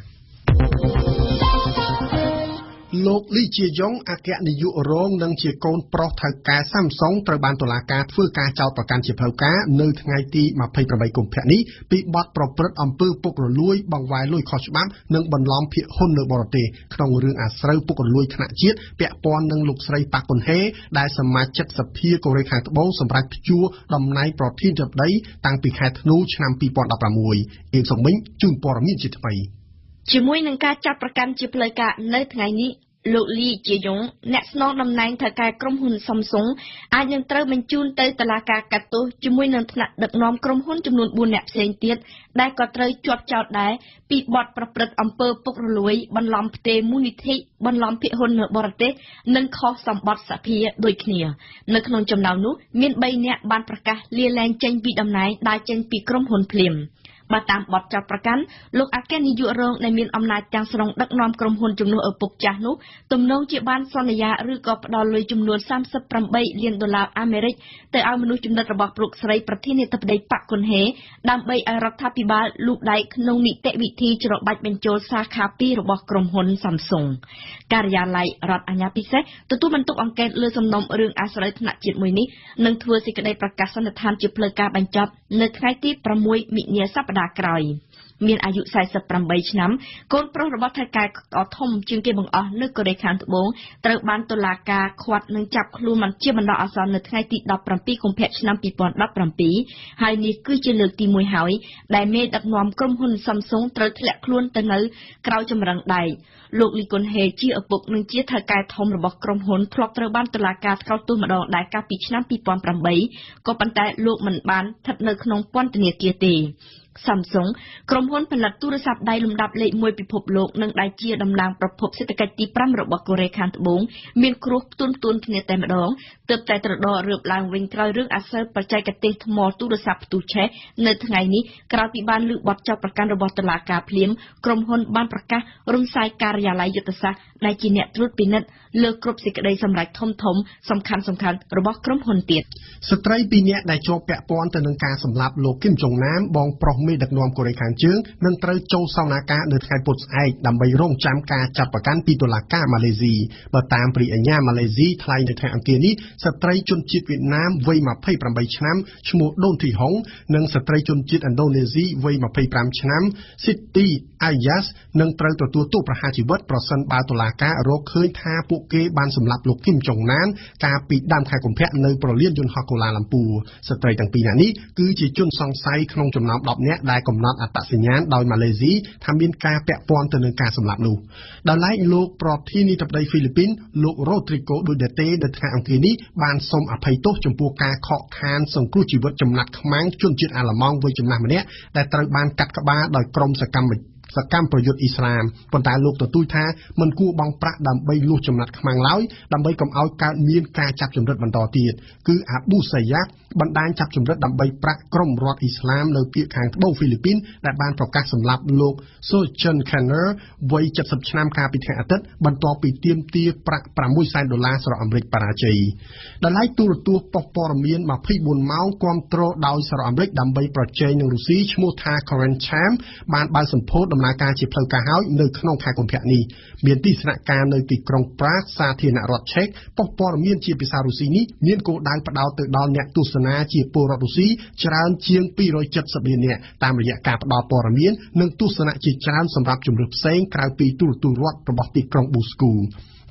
លោកលីជាយ៉ុងអគ្គនាយករងនិងជាកូនប្រុសថៅកែ Samsung ត្រូវបានតុលាការធ្វើការចោទប្រកាន់ជាផ្លូវការនៅថ្ងៃទីยี่สิบแปดកុម្ភៈនេះពីបទប្រព្រឹត្តអំពើពុករលួយបង្វែរលុយខុសច្បាប់និងបន្លំភាគហ៊ុននៅបរទេសក្នុងរឿងអាស្រូវពុករលួយថ្នាក់ជាតិពាក់ព័ន្ធនឹងលោកស្រីប៉ាក់គុនហេដែលសមាជិកសភាកូរ៉េខាងត្បូងសម្រាប់ព្យួរតំណែងប្រធានាធិបតីតាំងពីខែធ្នូឆ្នាំยี่สิบสิบหกអៀងសុកមិញជូនព័ត៌មានជាថ្មីជាមួយនឹងការចាប់ប្រកាន់ជាផ្លូវការនៅថ្ងៃនេះលោកលីជាយ៉ុងអ្នកស្នងតំណែងថៅកែក្រុមហ៊ុន Samsung អាចនឹងត្រូវបញ្ជូនទៅតុលាការកាត់ទោសជាមួយនឹងថ្នាក់ដឹកនាំក្រុមហ៊ុនចំនួនbốnអ្នកផ្សេងទៀតដែលក៏ត្រូវជាប់ចោទដែរពីបទប្រព្រឹត្តអំពើពុករលួយបន្លំផ្ទេរមូលនិធិបន្លំភាគហ៊ុននៅបរទេសនិងខុសសម្បត្តិសភាដូចគ្នានៅក្នុងចំណោមនោះមានបីអ្នកបានប្រកាសលាលែងចេញពីតំណែងដើរចេញពីក្រុមហ៊ុនភ្លាមបើតាមបទចោទប្រកាន់លោកអគ្គនាយករងដែលមានអំណាចទាំងស្រុងដឹកនាំក្រុមហ៊ុនជំនួសឪពុកចាស់នោះទំនងជាបានសន្យាឬក៏ផ្ដល់លុយចំនួន三十八លានដុល្លារអាមេរិកទៅឲ្យមនុស្សចំណិតរបស់លោកស្រីប្រធានាធិបតីប៉ាក់គុនហេដើម្បីឲ្យរដ្ឋាភិបាលលូកដៃក្នុងនីតិវិធីច្របាច់បញ្ចូលសាខាពីររបស់ក្រុមហ៊ុន Samsung ការិយាល័យរដ្ឋអាជ្ញាពិសេសទទួលបន្ទុកអង្កេតលើសំណុំរឿងអាស្រូវថ្នាក់ជាតិមួយនេះនឹងធ្វើសេចក្តីប្រកាសសន្និដ្ឋានជាផ្លូវការបញ្ចប់នៅថ្ងៃទីប្រាំមួយមិនិនាសប្តាហ៍ក្រោយមានអាយុสี่สิบแปดឆ្នាំកូនប្រុសរបស់ថៅកែដ៏ធំជាងគេបង្អស់នៅកូរ៉េខាងត្បូងត្រូវបានតុលាការឃាត់និងចាប់ខ្លួនមិនជាបណ្ដោះអាសន្ននៅថ្ងៃទីដប់ប្រាំពីរកុម្ភៈឆ្នាំยี่สิบสิบเจ็ดហើយនេះគឺជាលើកទីមួយហើយដែលមេដឹកនាំក្រុមហ៊ុន Samsung ត្រូវធ្លាក់ខ្លួនទៅនៅក្រៅចម្រឹងដែកលោកលីគុនហេជាឪពុកនិងជាថៅកែធំរបស់ក្រុមហ៊ុនធ្លាប់ត្រូវបានតុលាការថ្កោលទោសម្ដងដែរកាលពីឆ្នាំยี่สิบแปดក៏ប៉ុន្តែលោកមិនបានស្ថិតនៅក្នុងពន្ធនាគារទេ Samsung ក្រុមហ៊ុនផលិតទូរស័ព្ទដៃលំដាប់លេខមួយពិភពលោកនិងដែលជាតំណាងប្រភពសេដ្ឋកិច្ចទីប្រាំរបស់កូរ៉េខាងត្បូងមានគ្រោះផ្ទុនផ្ទួនគ្នាតែម្ដងទើបតែត្រដររើបឡើងវិញក្រោយរឿងអាស្រូវបច្ចេកទេសថ្មទូរស័ព្ទផ្ទុះឆេះនៅថ្ងៃនេះក្រោយពីបានលើកបទចោទប្រកាន់របស់តុលាការភ្លាមក្រុមហ៊ុនបានប្រកាសរំសាយការិយាល័យយុទ្ធសាស្ត្រដែលជាអ្នកត្រួតពិនិត្យលើគ្រប់សេចក្តីសម្រេចធំធំសំខាន់សំខាន់របស់ក្រុមហ៊ុនទៀតស្ត្រីពីរនាក់ដែលជាប់ពាក់ព័ន្ធទៅនឹងការសម្លាប់លោកគឹមចុងណាមបងប្រុសមេដឹកនាំកូរ៉េខាងជើងនឹងត្រូវចូលសវនាការនៅថ្ងៃពុធស្អែកដើម្បីរងចាំការចាប់ប្រកាន់ពីតុលាការម៉ាឡេស៊ីបើតាមព្រះអាជ្ញាម៉ាឡេស៊ីថ្លែងនៅថ្ងៃអង្គារនេះស្ត្រីជនជាតិវៀតណាមវ័យยี่สิบแปดឆ្នាំឈ្មោះដូនធីហុងនិងស្ត្រីជនជាតិឥណ្ឌូនេស៊ីវ័យยี่สิบห้าឆ្នាំស៊ីទីអាយ៉ាសនឹងត្រូវទទួលទោសប្រហារជីវិតប្រសិនបើតុលាការរកឃើញថាពួកគេបានសម្លាប់លោកគឹមចុងណានកាលពីដើមខែកុម្ភៈនៅប្រលានយន្តហោះកូឡាឡាំពូស្ត្រីទាំងពីរនាក់នេះគឺជាជនសង្ស័យក្នុងចំណោមដប់នាក់ដែលកំណត់អត្តសញ្ញាណដោយម៉ាឡេស៊ីថាមានការពាក់ព័ន្ធទៅនឹងការសម្លាប់នោះដោយឡែកលោកប្រធានាធិបតីហ្វីលីពីនលោករ៉ូទ្រីកូឌូដេតេនៅថ្ងៃអង្គារនេះបានសូមអភ័យទោសចំពោះការខកខានសង្គ្រោះជីវិតចំណាត់ខ្មាំងជនជាតិអាល្លឺម៉ង់វ័យចំណាស់ម្នាក់ដែលត្រូវបានកាត់ក្បាលដោយក្រុមសកម្មសកម្មប្រយុទ្ធអ៊ីស្លាមប៉ុន្តែលោកទទូចថាមិនគួរបង់ប្រាក់ដើម្បីលួចចំណាត់ខ្មាំងឡើយដើម្បីកុំឲ្យកើតមានការចាប់ចម្រិតបន្តទៀតគឺអាប៊ូសាយ៉ាប់បណ្ដាញចាប់ចម្រិតដើម្បីប្រាក់ក្រុមរដ្ឋអ៊ីស្លាមនៅភាគខាងត្បូងហ្វីលីពីនដែលបានប្រកាសសម្លាប់លោក Sochen Kanner វ័យ七十ឆ្នាំកាលពីថ្ងៃអាទិត្យបន្ទាប់ពីទាមទារប្រាក់ប្រាំមួយសែនដុល្លារសហរដ្ឋអាមេរិកបរាជ័យដែលឡែកទូរទស្សន៍ប៉ុស្តិ៍ព័ត៌មានยี่สิบสี่ម៉ោងគាំទ្រដោយសហរដ្ឋអាមេរិកដើម្បីប្រជែងនឹងរុស្ស៊ីឈ្មោះថា Current Time បានបើកសម្ពោធដំណើរការជាផ្លូវការហើយនៅក្នុងខែកុម្ភៈនេះមានទីស្នាក់ការនៅទីក្រុងប្រាហ្គសាធារណរដ្ឋឆេកប៉ុស្តិ៍ព័ត៌មានជាភាសារុស្ស៊ីនេះមានគោលដៅផ្ដោតទៅដល់អ្នកទស្សនាជាពលរដ្ឋរុស្ស៊ីច្រើនជាងពីររយ七十លាននាក់តាមរយៈការផ្ដល់ព័ត៌មាននិងទស្សនៈជាច្រើនសម្រាប់ជំរឿនផ្សេងក្រៅពីទូរទស្សន៍រដ្ឋរបស់ទីក្រុងប៊ូស្គូ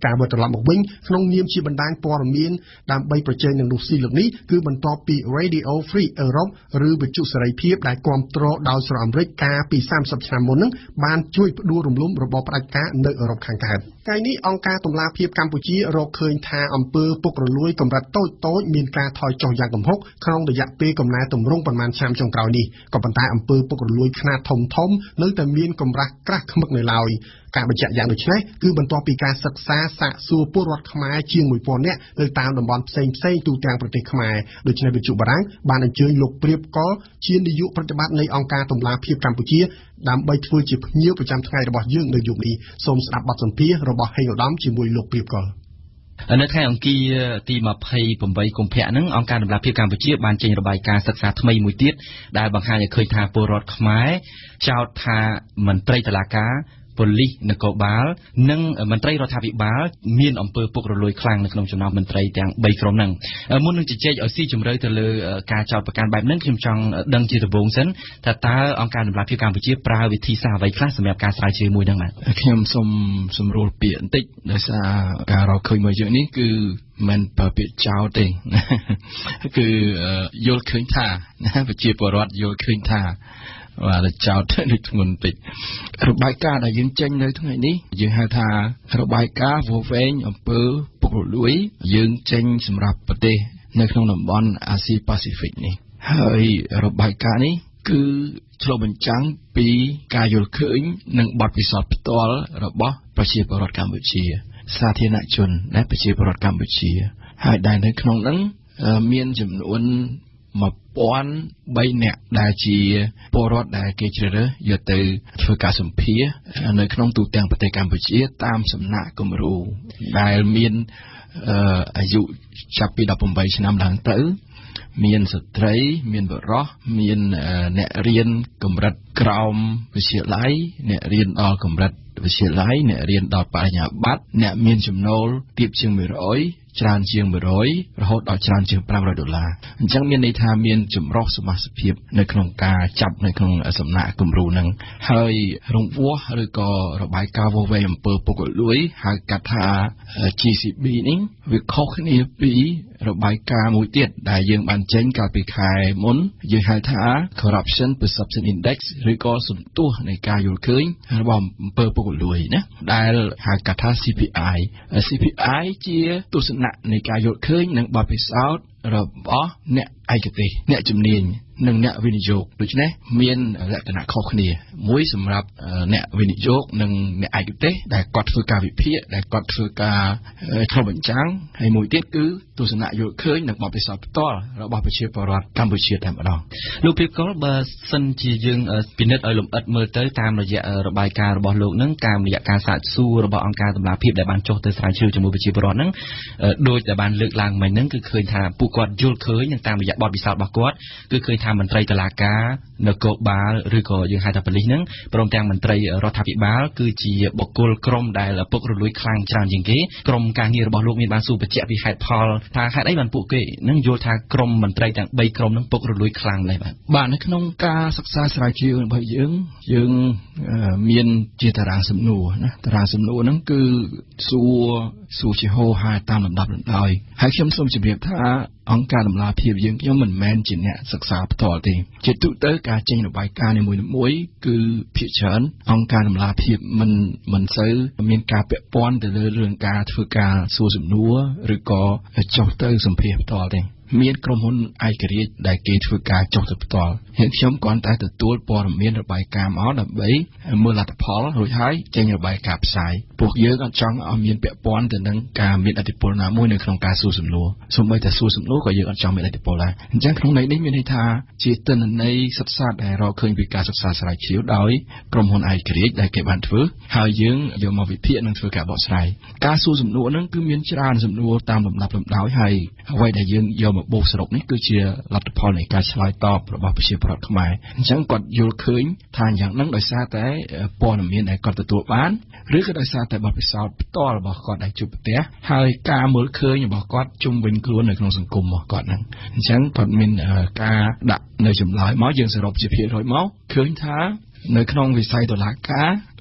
ការវិលត្រឡប់មកវិញក្នុងនាមជាបណ្ដាញព័ត៌មានដើម្បីប្រជែងនឹងរុស្ស៊ីលើកនេះគឺបន្ទាប់ពី Radio Free Europe ឬវិទ្យុសេរីភាពដែលគាំទ្រដោយសហរដ្ឋអាមេរិកកាលពីសាមសិបឆ្នាំមុននឹងបានជួយផ្ដួលរំលំរបបផ្ដាច់ការនៅអឺរ៉ុបខាងកើតថ្ងៃនេះអង្គការតម្លាភាពកម្ពុជារកឃើញថាអំពើពុករលួយកម្រិតតូចតូចមានការថយចុះយ៉ាងគំហុកក្នុងរយៈពេលកំណែទម្រង់ប៉ុន្មានឆ្នាំចុងក្រោយនេះក៏ប៉ុន្តែអំពើពុករលួយខ្នាតធំធំនៅតែមានកម្រាស់ក្រាស់ឃ្មឹកនៅឡើយការបញ្ជាក់យ៉ាងដូចនេះគឺបន្ទាប់ពីការសិក្សាសាកសួរពលរដ្ឋខ្មែរជាងមួយពាន់នាក់នៅតាមតំបន់ផ្សេងផ្សេងទូទាំងប្រទេសខ្មែរដូច្នេះវិទ្យុបារាំងបានអញ្ជើញលោកព្រាបកលជានាយកប្រតិបត្តិនៃអង្គការតម្លាភាពកម្ពុជាដើម្បីធ្វើជាភ្ញៀវប្រចាំថ្ងៃរបស់យើងនៅយប់នេះសូមស្ដាប់បទសម្ភាសន៍របស់ហេងឧត្តមជាមួយលោកព្រាបកលនៅថ្ងៃអង្គារទីยี่สิบแปดកុម្ភៈហ្នឹងអង្គការតម្លាភាពកម្ពុជាបានចេញរបាយការណ៍សិក្សាថ្មីមួយទៀតដែលបង្ហាញឲ្យឃើញថាពលរដ្ឋខ្មែរចោទថាមន្ត្រីតុលាការប៉ូលីសនគរបាលនិងមន្ត្រីរដ្ឋាភិបាលមានអំពើពុករលួយខ្លាំងនៅក្នុងចំណោមមន្ត្រីទាំងបីក្រុមហ្នឹងមុននឹងជជែកឲ្យស៊ីជម្រៅទៅលើការចោទប្រកាន់បែបហ្នឹងខ្ញុំចង់ដឹងជាដំបូងសិនថាតើអង្គការតម្លាភាពកម្ពុជាប្រើវិធីសាស្ត្រអ្វីខ្លះសម្រាប់ការស្រាវជ្រាវមួយហ្នឹងបាទខ្ញុំសូមសម្រួលពាក្យបន្តិចដោយសារការរកឃើញមួយយើងនេះគឺមិនប្រើពាក្យចោទទេគឺយល់ឃើញថាប្រជាពលរដ្ឋយល់ឃើញថាបាទចោតដូចធ្ងន់ពេករបាយការណ៍ដែលយើងចេញនៅថ្ងៃនេះយើងហៅថារបាយការណ៍វវែងអំពើពុករលួយយើងចេញសម្រាប់ប្រទេសនៅក្នុងតំបន់អាស៊ីប៉ាស៊ីហ្វិកនេះហើយរបាយការណ៍នេះគឺឆ្លុះបញ្ចាំងពីការយល់ឃើញនិងបទពិសោធន៍ផ្ទាល់របស់ប្រជាពលរដ្ឋកម្ពុជាសាធារណជនและប្រជាពលរដ្ឋកម្ពុជាហើយដែលនៅក្នុងហ្នឹងមានចំនួនmộtពាន់បីនាក់ដែលជាពលរដ្ឋដែលគេជ្រើសរើសយកទៅធ្វើការសម្ភាសនៅក្នុងទូទាំងប្រទេសកម្ពុជាតាមសំណាក់គំរូដែលមានអាយុចាប់ពីដប់ប្រាំបីឆ្នាំឡើងទៅមានស្ត្រីមានបុរសមានអ្នករៀនកម្រិតក្រោមវិទ្យាល័យអ្នករៀនដល់កម្រិតវិទ្យាល័យអ្នករៀនដល់បរិញ្ញាបត្រអ្នកមានចំណូលទាបជាងមួយរយច្រើនជាងមួយរយរហូតដល់ច្រើនជាងប្រាំរយដុល្លារអញ្ចឹងមានន័យថាមានចម្រុះសមាសភាពនៅក្នុងការចាប់នៅក្នុងសំណាក់គំរូនឹងហើយរង្វាស់ឬក៏របាយការណ៍វវែងអំពើពុករលួយហៅកាត់ថា G C B នេះវាខុសគ្នាពីរបាយការណ៍មួយទៀតដែលយើងបានចេញកាលពីខែមុនយើងហៅថា Corruption Perception Index ឬក៏សន្ទុះនៃការយល់ឃើញរបស់អំពើពុករលួយណាដែលហៅកាត់ថា C P I C P I ជាទស្សនៈនៃការយល់ឃើញនិងបទពិសោធន៍របស់អ្នកឯកទេសអ្នកជំនាញនិងអ្នកវិនិយោគដូច្នេះមានលក្ខណៈខុសគ្នាមួយសម្រាប់អ្នកវិនិយោគនិងអ្នកឯកទេសដែលគាត់ធ្វើការវិភាគដែលគាត់ធ្វើការឆ្លុះបញ្ចាំងហើយមួយទៀតគឺទស្សនៈយល់ឃើញនិងបទពិសោធន៍ផ្ទាល់របស់ប្រជាពលរដ្ឋកម្ពុជាតែម្ដងលោកព្រាបកលបើសិនជាយើងពិនិត្យឲ្យលម្អិតមើលទៅតាមរយៈរបាយការណ៍របស់លោកនឹងតាមរយៈការសាកសួររបស់អង្គការតម្លាភាពដែលបានចុះទៅស្រាវជ្រាវជាមួយប្រជាពលរដ្ឋនឹងដោយតែបានលើកឡើងមិញហ្នឹងគឺឃើញថាពួកគាត់យល់ឃើញនិងតាមរយៈបទពិសោធន៍របស់គាត់គឺឃើញថាមន្ត្រីតុលាការនគរបាលឬក៏យើងហៅថាប៉ូលីសហ្នឹងព្រមទាំងមន្ត្រីរដ្ឋាភិបាលគឺជាបុគ្គលក្រុមដែលពុករលួយខ្លាំងច្រើនជាងគេក្រុមការងាររបស់លោកមានបានសួរបញ្ជាក់ពីហេតុផលថាហេតុអីបានពួកគេនឹងយល់ថាក្រុមមន្ត្រីទាំងបីក្រុមហ្នឹងពុករលួយខ្លាំងដែរបាទបាទនៅក្នុងការសិក្សាស្រាវជ្រាវរបស់យើងយើងមានជាតារាងសំណួរណាតារាងសំណួរហ្នឹងគឺសួរសួរជាហោហាតាមលំដាប់លំដោយហើយខ្ញុំសូមជម្រាបថាអង្គការតម្លាភាពយើងខ្ញុំមិនមែនជាអ្នកសិក្សាផ្ទាល់ទេជាទូទៅការចេញរបាយការណ៍នីមួយៗគឺភាគច្រើនអង្គការតម្លាភាពមិនមិនសូវមានការពាក់ព័ន្ធទៅលើរឿងការធ្វើការសួរសំណួរឬក៏ចុះទៅសម្ភាសផ្ទាល់ទេមានក្រុមហ៊ុនឯករាជ្យដែលគេធ្វើការចុះទៅផ្ទាល់ហើយខ្ញុំគ្រាន់តែទទួលព័ត៌មានរបាយការណ៍មកដើម្បីមើលលទ្ធផលរួចហើយចេញរបាយការណ៍ផ្សាយពួកយើងអត់ចង់ឲ្យមានពាក់ព័ន្ធទៅនឹងការមានឥទ្ធិពលណាមួយនៅក្នុងការសួរសំណួរសូម្បីតែសួរសំណួរក៏យើងអត់ចង់មានឥទ្ធិពលដែរអញ្ចឹងក្នុងន័យនេះមានន័យថាជាទិន្នន័យសិក្សាដែលរកឃើញពីការសិក្សាស្រាវជ្រាវដោយក្រុមហ៊ុនឯករាជ្យដែលគេបានធ្វើហើយយើងយកមកវិភាគនិងធ្វើការបកស្រាយការសួរសំណួរហ្នឹងគឺមានច្រើនសំណួរតាមលំដាប់លំដោយហើយអ្វីដែលយើងយកមកបូកសរុបនេះគឺជាលទ្ធផលនៃការឆ្លើយតបរបស់ប្រជាពលរដ្ឋខ្មែរអញ្ចឹងគាត់យល់ឃើញថាយ៉ាងហ្នឹងដោយសារតែព័ត៌មានដែលគាត់ទទួលបានឬក៏ដោយសារតែបទពិសោធន៍ផ្ទាល់របស់គាត់ដែលជួបប្រទះហើយការមើលឃើញរបស់គាត់ជុំវិញខ្លួននៅក្នុងសង្គមរបស់គាត់ហ្នឹងអញ្ចឹងគាត់មានការដាក់នៅចម្លើយមកយើងសរុបជាភាគរយមកឃើញថានៅក្នុងវិស័យតុលាការ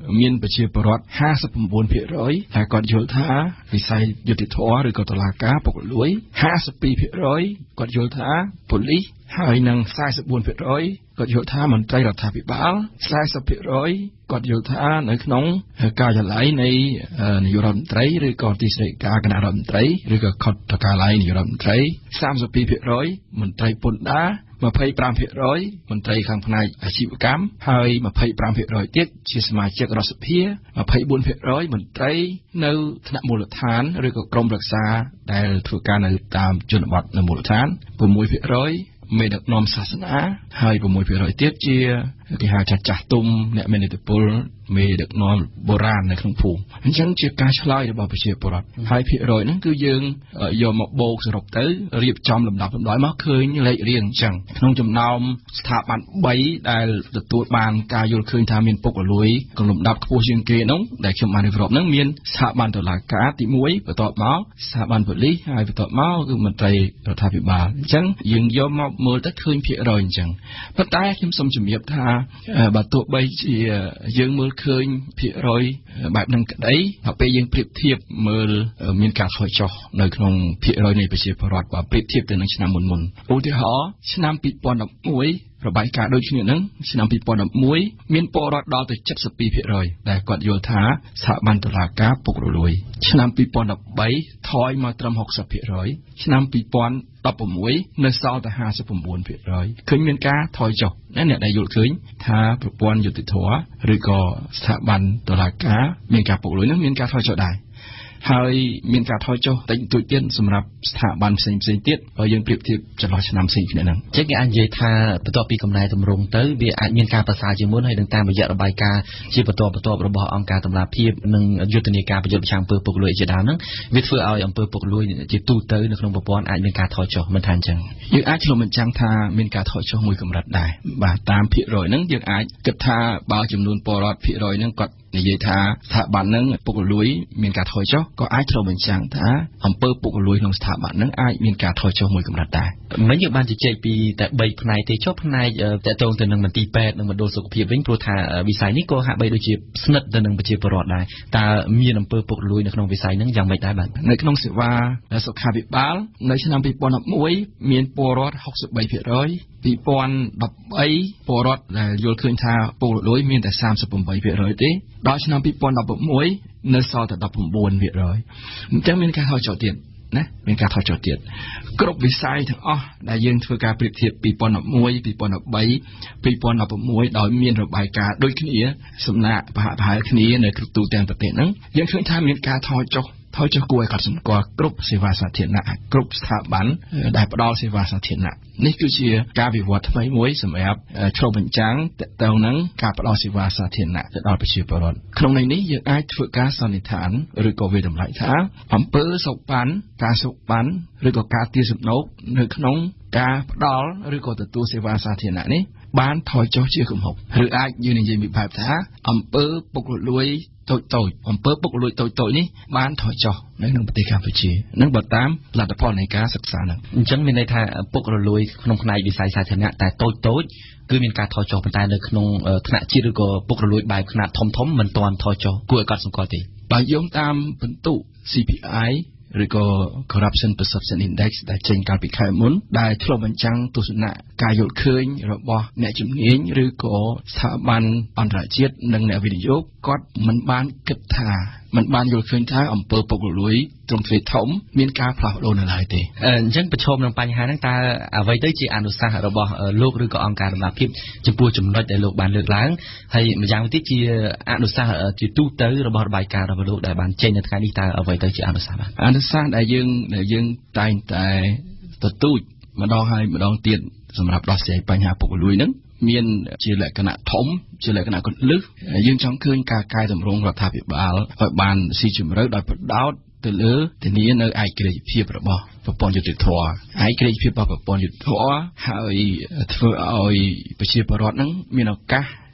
មានប្រជាពលរដ្ឋห้าสิบเก้าភាគរយ តែគាត់យល់ថាវិស័យយុត្តិធម៌ឬក៏តុលាការពុករលួយห้าสิบสองភាគរយ គាត់យល់ថាប៉ូលីសហើយនឹងสี่สิบสี่ភាគរយ គាត់យល់ថាមន្ត្រីរដ្ឋាភិបាលสี่สิบភាគรយ គាត់យល់ថានៅក្នុងការិយាល័យនៃនាយករដ្ឋមន្ត្រីឬក៏ទីស្តីការគណៈរដ្ឋមន្ត្រីឬក៏ខុទ្ទកាល័យនាយករដ្ឋមន្ត្រី三十二ភាគរយ មន្ត្រីពន្ធដារยี่สิบห้าភាគរយ មន្ត្រីខាងផ្នែកអាជីវកម្មហើយยี่สิบห้าភាគរយ ទៀតជាសមាជិករដ្ឋសភាยี่สิบสี่ភាគរយ មន្ត្រីនៅថ្នាក់មូលដ្ឋានឬក៏ក្រុមរក្សាដែលធ្វើការនៅតាមជនបទនៅមូលដ្ឋានหกភាគរយ មេដឹកនាំសាសនាហើយหกភាគរយ ទៀតជាគេហៅថាចាស់ទុំអ្នកមានឥទ្ធិពលមេដឹកនាំបុរាណនៅក្នុងភូមិអញ្ចឹងជាការឆ្លើយរបស់ប្រជាពលរដ្ឋហើយភាគរយហ្នឹងគឺយើងយកមកបូកសរុបទៅរៀបចំលំដាប់លំដោយមកឃើញលេខរៀងអញ្ចឹងក្នុងចំណោមស្ថាប័ន3ដែលទទួលបានការយល់ឃើញថាមានពុករលួយក្នុងលំដាប់ខ្ពស់ជាងគេនោះដែលខ្ញុំបានរៀបរាប់ហ្នឹងមានស្ថាប័នតុលាការទីមួយបន្ទាប់មកស្ថាប័នប៉ូលីសហើយបន្ទាប់មកគឺមន្ត្រីរដ្ឋាភិបាលអញ្ចឹងយើងយកមកមើលទៅឃើញភាគរយអញ្ចឹងប៉ុន្តែខ្ញុំសូមជំរាបថាបើទោះបីជាយើងមើលឃើញភាគរយបែបហ្នឹងក្តីដល់ពេលយើងប្រៀបធៀបមើលមានការថយចុះនៅក្នុងភាគរយនៃប្រជាពលរដ្ឋបើប្រៀបធៀបទៅនឹងឆ្នាំមុនមុនឧទាហរណ៍ឆ្នាំยี่สิบสิบเอ็ดរបាយការណ៍ដូចគ្នាហ្នឹងឆ្នាំยี่สิบสิบเอ็ดមានពលរដ្ឋដល់ទៅเจ็ดสิบสองភាគរយ ដែលគាត់យល់ថាស្ថាប័នតុលាការពុករលួយឆ្នាំยี่สิบสิบสามថយមកត្រឹមหกสิบភាគរយ ឆ្នាំยี่สิบสิบหกនៅសល់តែห้าสิบเก้าភាគរយ ឃើញមានការថយចុះអ្នកដែលយល់ឃើញថាប្រព័ន្ធយុត្តិធម៌ឬក៏ស្ថាប័នតុលាការមានការពុករលួយហ្នឹងមានការថយចុះដែរហើយមានការថយចុះតិចតួចទៀតសម្រាប់ស្ថាប័នផ្សេងៗទៀតបើយើងប្រៀបធៀបចន្លោះឆ្នាំផ្សេងគ្នាហ្នឹងចឹងគេអាចនិយាយថាបន្ទាប់ពីកំណែតម្រង់ទៅវាអាចមានការប្រសើរជាងមុនហើយនឹងតាមរយៈរបាយការណ៍ជាបន្តបន្ទាប់របស់អង្គការតម្លាភាពនិងយុទ្ធនាការប្រយុទ្ធប្រឆាំងអំពើពុករលួយជាដើមហ្នឹងវាធ្វើឲ្យអំពើពុករលួយជាទូទៅនៅក្នុងប្រព័ន្ធអាចមានការថយចុះមិនថាអញ្ចឹងយើងអាចឆ្លុះបញ្ចាំងថាមានការថយចុះមួយកម្រិតដែរបាទតាមភាគរយហ្នឹងយើងអាចគិតថាបើចំនួនពលរដ្ឋភាគរយហ្នឹងគាត់និយាយថាស្ថាប័នហ្នឹងពុករលួយមានការថយចុះក៏អាចឆ្លុះបញ្ចាំងថាអំពើពុករលួយក្នុងស្ថាប័នហ្នឹងអាចមានការថយចុះមួយកម្រិតដែរមិនយើងបានជជែកពីតែបីផ្នែកទេចុះផ្នែកតកតងទៅនឹងមន្ទីរពេទ្យនិងមណ្ឌលសុខភាពវិញព្រោះថាវិស័យនេះក៏ហាក់បីដូចជាស្និទ្ធទៅនឹងប្រជាពលរដ្ឋដែរតើមានអំពើពុករលួយនៅក្នុងវិស័យហ្នឹងយ៉ាងម៉េចដែរបាទនៅក្នុងសេវាសុខាភិបាលនៅឆ្នាំยี่สิบสิบเอ็ดមានពលរដ្ឋหกสิบสองភាគរយ ยี่สิบสิบสามពលរដ្ឋដែលយល់ឃើញថាពុករលួយមានតែสามสิบแปดភាគរយទេដល់ឆ្នាំยี่สิบสิบหกនៅសល់តែสิบเก้าភាគរយអញ្ចឹងមានការថយចុះទៀតណាមានការថយចុះទៀតគ្រប់វិស័យទាំងអស់ដែលយើងធ្វើការប្រៀបធៀបยี่สิบสิบเอ็ด ยี่สิบสิบสาม ยี่สิบสิบหกដោយមានរបាយការណ៍ដូចគ្នាសំណាក់ប្រហាក់ប្រហែលគ្នានៅទូទាំងប្រទេសហ្នឹងយើងឃើញថាមានការថយចុះថយចុះគួរឲ្យកត់សម្គាល់គ្រប់សេវាសាធារណៈគ្រប់ស្ថាប័នដែលផ្ដល់សេវាសាធារណៈនេះគឺជាការវិវត្តថ្មីមួយសម្រាប់ឆ្លុះបញ្ចាំងទៅនឹងការផ្ដល់សេវាសាធារណៈទៅដល់ប្រជាពលរដ្ឋក្នុងន័យនេះយើងអាចធ្វើការសន្និដ្ឋានឬក៏វាតម្លៃថាអំពើសុខបានការសុខបានឬក៏ការទារសំណូកនៅក្នុងការផ្ដល់ឬក៏ទទួលសេវាសាធារណៈនេះបានថយចុះជាគំហុកឬអាចយើងនិយាយពីបែបថាអំពើពុករលួយតូចតូចអំពើពុករលួយតូចតូចនេះបានថយចុះនៅក្នុងប្រទេសកម្ពុជានឹងបើតាមលទ្ធផលនៃការសិក្សាហ្នឹងអញ្ចឹងមានន័យថាពុករលួយក្នុងផ្នែកវិស័យសាធារណៈតែតូចតូចគឺមានការថយចុះប៉ុន្តែនៅក្នុងថ្នាក់ជាតិឬក៏ពុករលួយបែបខ្នាតធំធំមិនទាន់ថយចុះគួរឲ្យកត់សម្គាល់ទេបើយោងតាមពិន្ទុ C P I ឬក៏ Corruption Perception Index ដែលចេញកាលពីខែមុនដែលឆ្លុះបញ្ចាំងទស្សនៈការយល់ឃើញរបស់អ្នកជំនាញឬក៏ស្ថាប័នអន្តរជាតិនិងអ្នកវិនិយោគគាត់មិនបានគិតថាមិនបានយល់ឃើញថាអំពើពុករលួយទ្រង់ទ្រាយធំមានការផ្លាស់ប្ដូរនៅឡើយទេអញ្ចឹងប្រឈមនឹងបញ្ហាហ្នឹងតើអ្វីទៅជាអនុសាសន៍របស់លោកឬក៏អង្គការដំណាភិបចំពោះចំណុចដែលលោកបានលើកឡើងហើយម្យ៉ាងទៀតជាអនុសាសន៍ជាទូទៅរបស់របាយការណ៍របស់លោកដែលបានចេញនៅថ្ងៃនេះតើអ្វីទៅជាអនុសាសន៍បាទអនុសាសន៍ដែលយើងដែលយើងតែងតែទទូចម្ដងហើយម្ដងទៀតសម្រាប់ដោះស្រាយបញ្ហាពុករលួយហ្នឹងមានជាលក្ខណៈធំជាលក្ខណៈគន្លឹះយើងចង់ឃើញការកែតម្រង់រដ្ឋាភិបាលឲ្យបានស៊ីជម្រៅដោយផ្ដោតទៅលើធានានៅឯករាជ្យភាពរបស់ប្រព័ន្ធយុត្តិធម៌ឯករាជ្យភាពរបស់ប្រព័ន្ធយុត្តិធម៌ហើយធ្វើឲ្យប្រជាពលរដ្ឋហ្នឹងមានឱកាស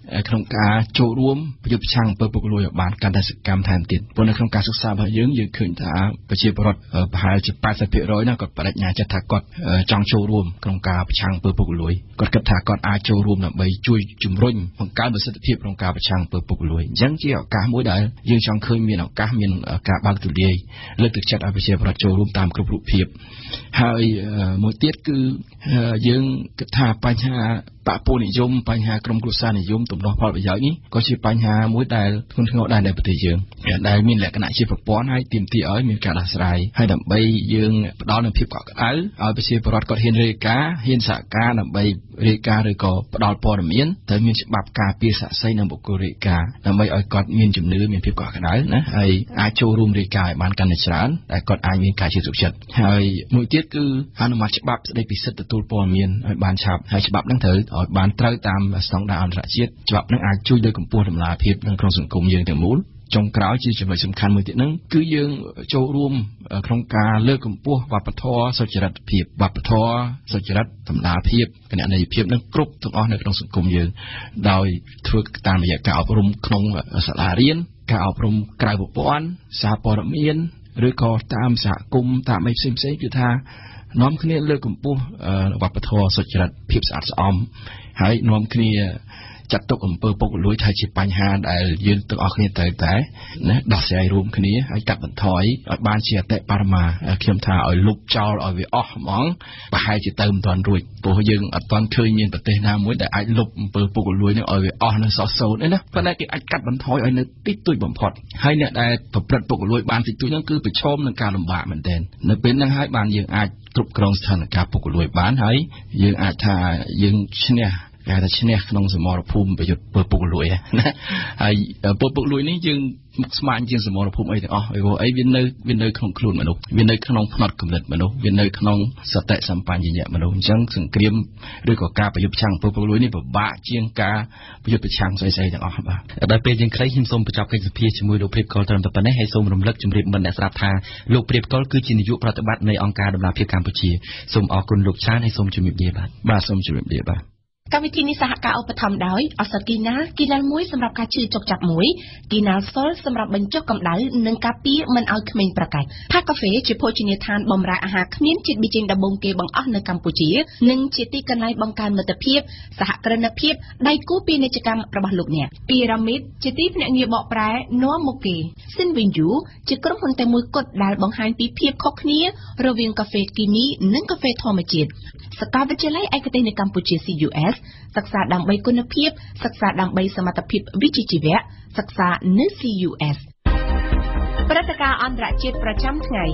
ក្នុងការចូលរួមប្រយុទ្ធប្រឆាំងអំពើពុករលួយឲ្យបានកាន់តែសកម្មថែមទៀតព្រោះនៅក្នុងការសិក្សារបស់យើងយើងឃើញថាប្រជាពលរដ្ឋប្រហែលជា 八十ភាគរយ ណាគាត់បដិញ្ញាចិត្តថាគាត់ចង់ចូលរួមក្នុងការប្រឆាំងអំពើពុករលួយគាត់គិតថាគាត់អាចចូលរួមដើម្បីជួយជំរុញបង្កើនប្រសិទ្ធភាពក្នុងការប្រឆាំងអំពើពុករលួយអញ្ចឹងជាឱកាសមួយដែលយើងចង់ឃើញមានឱកាសមានការបើកទូលាយលើកទឹកចិត្តឲ្យប្រជាពលរដ្ឋចូលរួមតាមគ្រប់រូបភាពហើយមួយទៀតគឺយើងគិតថាបញ្ហាបពុនិយមបញ្ហាក្រុមគ្រួសារនិយមទំនាស់ផលប្រយោជន៍នេះក៏ជាបញ្ហាមួយដែលធ្ងន់ធ្ងរដែរនៅប្រទេសយើងដែលមានលក្ខណៈជាប្រព័ន្ធហើយទាមទារឲ្យមានការដោះស្រាយហើយដើម្បីយើងផ្ដល់នូវភាពកក់ក្ដៅឲ្យប្រជាពលរដ្ឋគាត់ហ៊ានរាយការណ៍ហ៊ានសហការដើម្បីរាយការណ៍ឬក៏ផ្ដល់ព័ត៌មានត្រូវមានច្បាប់ការពារសាក្សីនិងបុគ្គលរាយការណ៍ដើម្បីឲ្យគាត់មានជំនឿមានភាពកក់ក្ដៅណាហើយអាចចូលរួមរាយការណ៍ឲ្យបានកាន់តែច្រើនដែលគាត់អាចមានការជឿទុកចិត្តហើយមួយទៀតគឺអនុម័តច្បាប់ស្ដីពីសិទ្ធិទទួលព័ត៌មានឲ្យបានឆាប់ហើយច្បាប់ហ្នឹងត្រូវឲ្យបានត្រូវតាមស្តង់ដារអន្តរជាតិច្បាប់ហ្នឹងអាចជួយលើកកម្ពស់តម្លាភាពនៅក្នុងសង្គមយើងទាំងមូលចុងក្រោយជាចំណុចសំខាន់មួយទៀតហ្នឹងគឺយើងចូលរួមក្នុងការលើកកម្ពស់វប្បធម៌សុចរិតភាពវប្បធម៌សុចរិតតម្លាភាពគណនេយ្យភាពនឹងគ្រប់ទាំងអស់នៅក្នុងសង្គមយើងដោយធ្វើតាមរយៈការអប់រំក្នុងសាលារៀនការអប់រំក្រៅប្រព័ន្ធសារព័ត៌មានឬក៏តាមសហគមន៍តាមអីផ្សេងៗគឺថានាំគ្នាលើកកម្ពស់វប្បធម៌សុចរិតភាពស្អាតស្អំហើយនាំគ្នាចាត់ទុកអំពើពុករលួយថាជាបញ្ហាដែលយើងទាំងអស់គ្នាត្រូវតែណាដោះស្រាយរួមគ្នាហើយកាត់បន្ថយឲ្យបានជាអតិបរមាខ្ញុំថាឲ្យលុបចោលឲ្យវាអស់ហ្មងប្រហែលជាទៅមិនទាន់រួចព្រោះយើងអត់ទាន់ឃើញមានប្រទេសណាមួយដែលអាចលុបអំពើពុករលួយនេះឲ្យវាអស់នៅសោះសូន្យទេណាប៉ុន្តែគេអាចកាត់បន្ថយឲ្យនៅតិចតួចបំផុតហើយអ្នកដែលប្រព្រឹត្តពុករលួយបានតិចតួចហ្នឹងគឺប្រឈមនឹងការលំបាកមែនទែននៅពេលហ្នឹងហើយបានយើងអាចគ្រប់គ្រងស្ថានភាពពុករលួយបានហើយយើងអាចថាយើងឈ្នះគេថាឈ្នះក្នុងសមរភូមិប្រយុទ្ធពុករលួយណាហើយពុករលួយនេះយើងមុខស្មាញជាងសមរភូមិអីទាំងអស់ព្រោះអីវានៅវានៅក្នុងខ្លួនមនុស្សវានៅក្នុងផ្នត់គំនិតមនុស្សវានៅក្នុងសតិសម្បញ្ញៈមនុស្សអញ្ចឹងសង្គ្រាមឬក៏ការប្រយុទ្ធប្រឆាំងពុករលួយនេះពិបាកជាងការប្រយុទ្ធប្រឆាំងស្អីៗទាំងអស់បាទដល់ពេលយើងខ្លីខ្ញុំសូមបញ្ចប់កិច្ចសភាជាមួយលោកព្រាបកុលត្រឹមតែប៉ុណ្ណេះហើយសូមរំលឹកជម្រាបមិត្តអ្នកស្ដាប់ថាលោកព្រាបកុលគឺជានាយកប្រតិបត្តិនៃអង្គការដំណាភៀបកម្ពុជាសូមអរគុណលោកច្រើនហើយសូមជម្រាបលាបាទបាទសូមជម្រាបលាបាទកម្មវិធីនេះសហការឧបត្ថម្ភដោយអសតគីណាគីណាល់មួយសម្រាប់ការឈឺចុកចាប់មួយគីណាល់សុលសម្រាប់បញ្ចុះកម្ដៅនិងការពារមិនឲ្យក្មេងប្រកាច់ផាកាហ្វេជាភោជនីយដ្ឋានបម្រើអាហារគ្មានជាតិប៊ីចេងដំបូងគេបង្អស់នៅកម្ពុជានិងជាទីកន្លែងបង្កើនមិត្តភាពសហគ្រិនភាពដៃគូពាណិជ្ជកម្មរបស់លោកអ្នកពីរ៉ាមីតជាទីភ្នាក់ងារបកប្រែនាំមុខគេស៊ីនវិញយូជាក្រុមហ៊ុនតែមួយគត់ដែលបង្ហាញពីភាពខុសគ្នារវាងកាហ្វេគីមីនិងកាហ្វេធម្មជាតិសាកលវិទ្យាល័យឯកទេសនៅកម្ពុជា C U S សិក្សាដើម្បីគុណភាពសិក្សាដើម្បីសមត្ថភាពវិជ្ជាជីវៈសិក្សានៅ C U S ព្រឹត្តិការណ៍អន្តរជាតិប្រចាំថ្ងៃ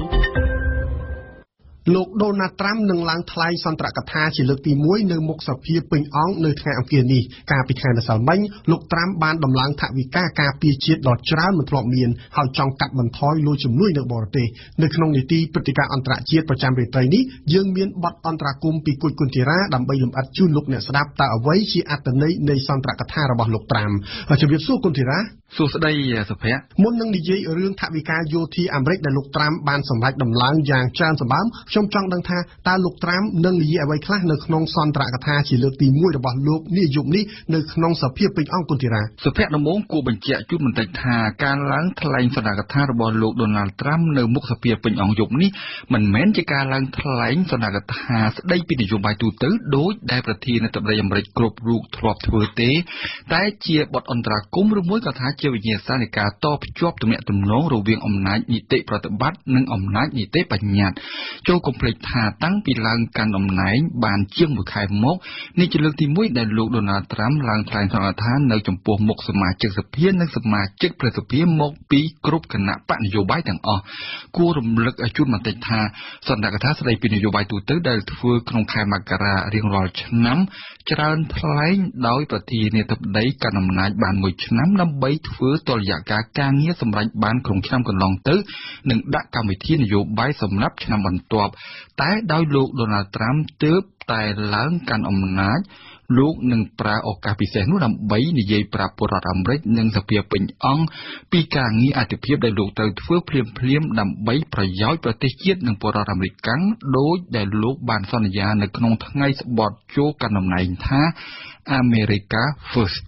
លោកដូណាល់ត្រាំនឹងឡើងថ្លែងសន្ទរកថាជាលើកទីមួយនៅមុខសភាពេញអង្គនៅថ្ងៃអង្គារនេះកាលពីថ្ងៃម្សិលមិញលោកត្រាំបានដំឡើងថវិកាការពារជាតិដ៏ច្រើនមិនធ្លាប់មានហើយចង់កាត់បន្ថយលុយជំនួយនៅបរទេសនៅក្នុងនីតិព្រឹត្តិការណ៍អន្តរជាតិប្រចាំរាត្រីនេះយើងមានបទអន្តរាគមន៍ពីគុជគុនធីរ៉ាដើម្បីលំអិតជូនលោកអ្នកស្ដាប់តើអ្វីជាអត្ថន័យនៃសន្ទរកថារបស់លោកត្រាំជម្រាបសួរគុនធីរ៉ាសួស្តីសុភ័ក្រមុននឹងនិយាយរឿងថវិកាយោធាអាមេរិកដែលលោកត្រាំបានសម្រេចដំឡើងយ៉ាងច្រើនសម្បើមខ្ញុំចង់ដឹងថាតើលោកត្រាំនឹងនិយាយអ្វីខ្លះនៅក្នុងសន្ទរកថាជាលើកទីមួយរបស់លោកនាយប់នេះនៅក្នុងសភាពេញអង្គគុនធីរ៉ាសុភ័ក្រដំបូងគួរបញ្ជាក់ជូនបន្តិចថាការឡើងថ្លែងសន្ទរកថារបស់លោកដូណាល់ត្រាំនៅមុខសភាពេញអង្គយប់នេះមិនមែនជាការឡើងថ្លែងសន្ទរកថាស្ដីពីនយោបាយទូទៅដោយដែលប្រធានាធិបតីអាមេរិកគ្រប់រូបធ្លាប់ធ្វើទេតែជាបទអន្តរាគមន៍ឬមួយក៏ថាជាវិញ្ញាសានៃការតភ្ជាប់ទំនាក់ទំនងរវាងអំណាចនីតិប្រតិបត្តិនិងអំណាចនីតិបញ្ញត្តិចូលកុំភ្លេចថាតាំងពីឡើងកាន់តំណែងបានជាងមួយខែមកនេះជាលើកទីមួយដែលលោកដូណាល់ត្រាំឡើងថ្លែងសន្និដ្ឋាននៅចំពោះមុខសមាជិកសភានិងសមាជិកប្រសិទ្ធិមកពីគ្រប់គណៈបកនយោបាយទាំងអស់គួររំលឹកឲ្យជូនបន្តិចថាសន្និដ្ឋានស្ដីពីនយោបាយទូទៅដែលធ្វើក្នុងខែមករារៀងរាល់ឆ្នាំច្រើនថ្លែងដោយប្រធានាធិបតីកាន់អំណាចបានមួយឆ្នាំដើម្បីធ្វើតុល្យការការងារសម្រាប់បានក្នុងឆ្នាំកន្លងទៅនិងដាក់កម្មវិធីនយោបាយសម្រាប់ឆ្នាំបន្ទាប់តែដោយលោកដូណាល់ត្រាំទើបតែឡើងកាន់អំណាចលោកនឹងប្រើឱកាសពិសេសនោះដើម្បីនិយាយប្រាប់ពលរដ្ឋអាមេរិកនិងសភាពេញអង្គពីការងារអធិភាពដែលលោកត្រូវធ្វើភ្លាមៗដើម្បីប្រយោជន៍ប្រទេសជាតិនិងពលរដ្ឋអាមេរិកកាន់ដោយដែលលោកបានសន្យានៅក្នុងថ្ងៃស្បត់ចូលកាន់តំណែងថា America First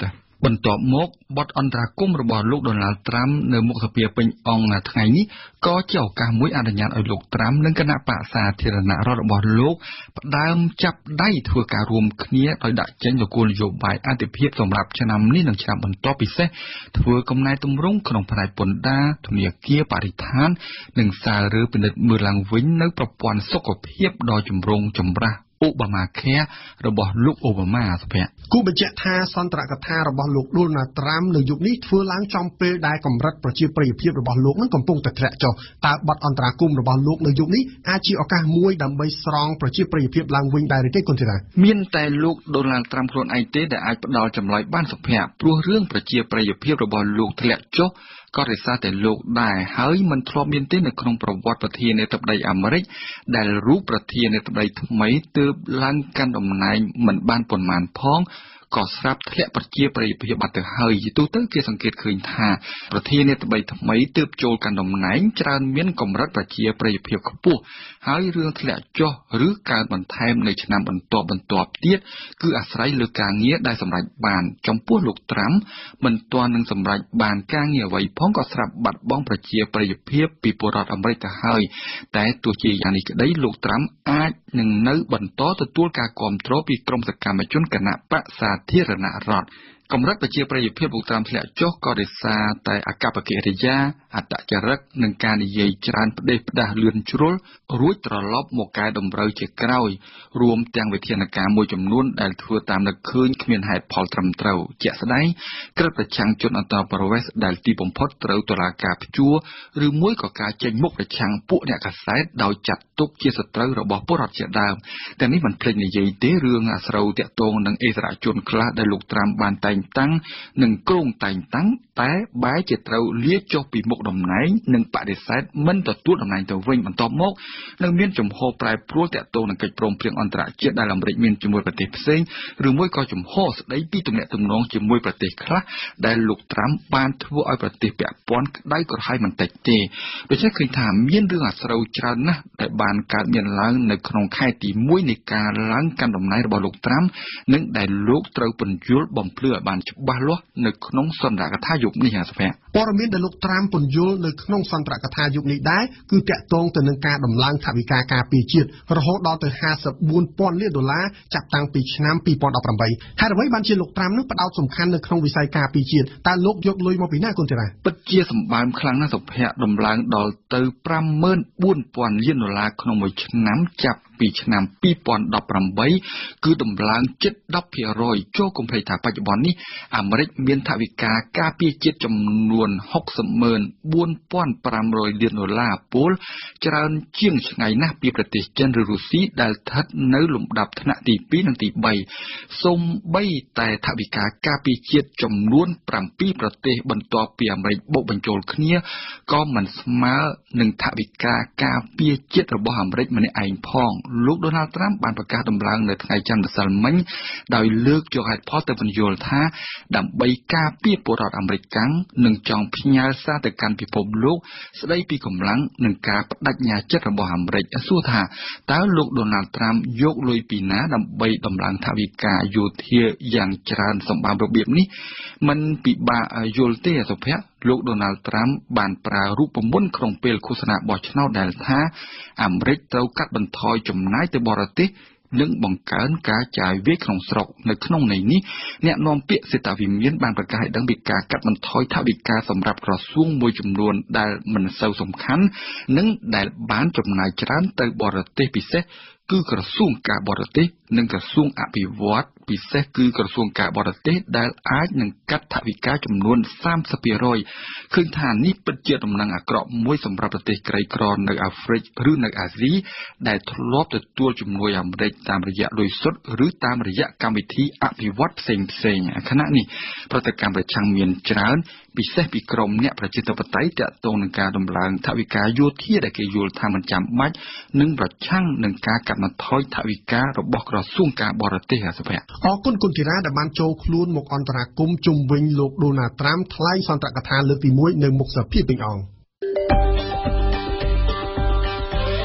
បន្ទាប់មកបទអន្តរាគមន៍របស់លោកដូណាល់ត្រាំនៅមុខសភាពេញអង្គថ្ងៃនេះក៏ជាឱកាសមួយអនុញ្ញាតឲ្យលោកត្រាំនិងគណៈបកសាធារណរដ្ឋរបស់លោកផ្ដើមចាប់ដៃធ្វើការរួមគ្នាដោយដាក់ចេញនូវគោលនយោបាយអន្តរភាពសម្រាប់ឆ្នាំនេះនិងឆ្នាំបន្ទាប់ពិសេសធ្វើកំណែទម្រង់ក្នុងផ្នែកពន្ធដារធនាគារបរិស្ថាននិងសាររើពិនិត្យមើលឡើងវិញនៅប្រព័ន្ធសុខភាពដ៏ចម្រុងចម្រាស់អូបាម៉ាខែរបស់លោកអូបាម៉ាសុភ័ក្រគូបញ្ជាក់ថាសន្ទរកថារបស់លោកដូណាល់ត្រាំនៅយុគនេះធ្វើឡើងចំពេលដែលកម្រិតប្រជាប្រិយភាពរបស់លោកនឹងកំពុងតែធ្លាក់ចុះតើបទអន្តរាគមន៍របស់លោកនៅយុគនេះអាចជាឱកាសមួយដើម្បីស្រង់ប្រជាប្រិយភាពឡើងវិញដែរឬទេគុណធីរ៉ាមានតែលោកដូណាល់ត្រាំខ្លួនឯងទេដែលអាចផ្ដល់ចម្លើយបានសុភ័ក្រព្រោះរឿងប្រជាប្រិយភាពរបស់លោកធ្លាក់ចុះក៏រិះសាតែលោកដែរហើយមិនធ្លាប់មានទេនៅក្នុងប្រវត្តិប្រធានាធិបតីអាមេរិកដែលរូបប្រធានាធិបតីថ្មីទើបឡើងកាន់តំណែងមិនបានប៉ុន្មានផងក៏ស្រាប់ធ្លាក់ប្រជាប្រិយភាពបាត់ទៅហើយជាទូទៅគេសង្កេតឃើញថាប្រធានាធិបតីថ្មីទើបចូលកាន់តំណែងច្រើនមានកម្រិតប្រជាប្រិយភាពខ្ពស់ហើយរឿងធ្លាក់ចុះឬកើនបន្ថែមនៅឆ្នាំបន្ទាប់បន្ទាប់ទៀតគឺអាស្រ័យលើការងារដែលសម្រេចបានចំពោះលោកត្រាំមិនទាន់នឹងសម្រេចបានការងារអ្វីផងក៏ស្រាប់បាត់បង់ប្រជាប្រិយភាពពីពលរដ្ឋអាមេរិកទៅហើយតែទោះជាយ៉ាងនេះក្តីលោកត្រាំអាចនឹងនៅបន្តទទួលការគាំទ្រពីក្រុមសកម្មជនគណៈបក្សសាធារណរដ្ឋកម្រិតប្រជាប្រិយភាពលោកត្រាំធ្លាក់ចុះក៏ដោយសារតែអកប្បកិរិយាអត្តចរិតនិងការនិយាយច្រើនផ្ដេសផ្ដាស់លឿនជ្រុលរួចត្រឡប់មកកែតម្រូវជាក្រោយរួមទាំងវិធានការមួយចំនួនដែលធ្វើតាមនឹកឃើញគ្មានហេតុផលត្រឹមត្រូវជាក់ស្ដែងក្រឹតប្រឆាំងជនអន្តោប្រវេសន៍ដែលទីបំផុតត្រូវតុលាការព្យួរឬមួយក៏ការចេញមុខប្រឆាំងពួកអ្នកកាសែតដោយចាត់ទុកជាសត្រូវរបស់ពលរដ្ឋជាដើមតែនេះមិនភ្លេចនិយាយទេរឿងអាស្រូវតាក់ទងនឹងអិសរាជជនខ្លះដែលលោកត្រាំបានតែងតាំងនិងគ្រងតែងតាំងតែបែរជាត្រូវលាចុះពីមុខតំណែងនិងបដិសេធមិនទទួលតំណែងទៅវិញបន្ទាប់មកនឹងមានជំហរប្រែប្រួលតាក់ទងនឹងកិច្ចព្រមព្រៀងអន្តរជាតិដែលអាមេរិកមានជាមួយប្រទេសផ្សេងឬមួយក៏ជំហរស្ដីពីទំនាក់ទំនងជាមួយប្រទេសខ្លះដែលលោកត្រាំបានធ្វើឲ្យប្រទេសពាក់ព័ន្ធក្តៅក្រហាយបន្តិចទេដូច្នេះឃើញថាមានរឿងអាស្រូវច្រើនណាស់ដែលបានកើតមានឡើងនៅក្នុងខែទីមួយនៃការឡើងកាន់តំណែងរបស់លោកត្រាំនិងដែលលោកត្រូវពន្យល់បំភ្លឺឲ្យបានច្បាស់លាស់នៅក្នុងសន្ទរកថាយុគនេះអាសុភ័ក្រព័ត៌មានដែលលោកត្រាំពន្យល់នៅក្នុងសន្ទរកថាយុគនេះដែរគឺតាក់ទងទៅនឹងការដំឡើងថវិកាការពារជាតិរហូតដល់ទៅห้าสิบสี่ពាន់លានដុល្លារចាប់តាំងពីឆ្នាំពីរពាន់ដប់ប្រាំបីហេតុអ្វីបានជាលោកត្រាំនឹងផ្ដោតសំខាន់នៅក្នុងវិស័យការពារជាតិតើលោកយកលុយមកពីណាគុណធីរ៉ាពិតជាសម្បើមខ្លាំងណាស់សុភ័ក្រដំឡើងដល់ទៅប្រាំម៉ឺនបួនពាន់លានដុល្លារក្នុងមួយឆ្នាំចាប់ពីឆ្នាំពីរពាន់ដប់ប្រាំបីគឺដំឡើងជិត ដប់ភាគរយ ចូលកុំភ្លេចថាបច្ចុប្បន្ននេះអាមេរិកមានថវិកាការពារជាតិចំនួនហុកសិបម៉ឺនបួនពាន់ប្រាំរយលានដុល្លារពលច្រើនជាងឆ្ងាយណាស់ពីប្រទេសចិនឬរុស្ស៊ីដែលស្ថិតនៅលំដាប់ថ្នាក់ទីពីរនិងទីបីសូម្បីតែថវិកាការពារជាតិចំនួនប្រាំពីរប្រទេសបន្ទាប់ពីអាមេរិកបូកបញ្ចូលគ្នាក៏មិនស្មើនឹងថវិកាការពារជាតិរបស់អាមេរិកម្នាក់ឯងផងលោកដូណាល់ត្រាំបានប្រកាសដំឡើងនៅថ្ងៃច័ន្ទម្សិលមិញដោយលើកយកហេតុផលទៅពន្យល់ថាដើម្បីការពារពលរដ្ឋអាមេរិកកាំងនិងចង់ផ្ញើសារទៅកាន់ពិភពលោកស្ដីពីកម្លាំងនិងការបដិញ្ញាចិត្តរបស់អាមេរិកសួរថាតើលោកដូណាល់ត្រាំយកលុយពីណាដើម្បីដំឡើងថវិកាយោធាយ៉ាងច្រើនសម្បើមរបៀបនេះมันពិបាកយល់ទេសុភ័ក្រលោកដូណាល់ត្រាំបានប្រើរូបមន្តក្នុងពេលឃោសនាបោះឆ្នោតដែលថាអាមេរិកត្រូវកាត់បន្ថយចំណាយទៅបរទេសនិងបង្កើនការចាយវាយក្នុងស្រុកនៅក្នុងន័យនេះអ្នកនាំពាក្យសេដ្ឋវិមានបានប្រកាសឲ្យដឹងពីការកាត់បន្ថយថវិកាសម្រាប់ក្រសួងមួយចំនួនដែលមិនសូវសំខាន់និងដែលបានចំណាយច្រើនទៅបរទេសពិសេសគឺក្រសួងការបរទេសនិងក្រសួងអភិវឌ្ឍន៍ពិសេសគឺក្រសួងការបរទេសដែលអាចនឹងកាត់ថវិកាចំនួនសាមសិបភាគរយឃើញថានេះពិតជាដំណឹងអាក្រក់មួយសម្រាប់ប្រទេសក្រីក្រនៅអាហ្វ្រិកឬនៅអាស៊ីដែលធ្លាប់ទទួលជំនួយអាមេរិកតាមរយៈលុយសុទ្ធឬតាមរយៈកម្មវិធីអភិវឌ្ឍន៍ផ្សេងផ្សេងខណៈនេះប្រតិកម្មប្រឆាំងមានច្រើនពិសេសពីក្រមអ្នកប្រជាធិបតេយ្យតាក់ទងនឹងការដំឡើងថវិកាយោធាដែលគេយល់ថាមិនចាំបាច់និងប្រឆាំងនឹងការកាត់បន្ថយថវិការបស់ក្រសួងការបរទេសអាសុភ័ក្រអរគុណគុណធីរ៉ាដែលបានចូលខ្លួនមកអន្តរាគមន៍ជុំវិញលោកដូណាល់ត្រាំថ្លែងសន្ទរកថាលើកទីមួយនៅមុខសភាពេញអង្គ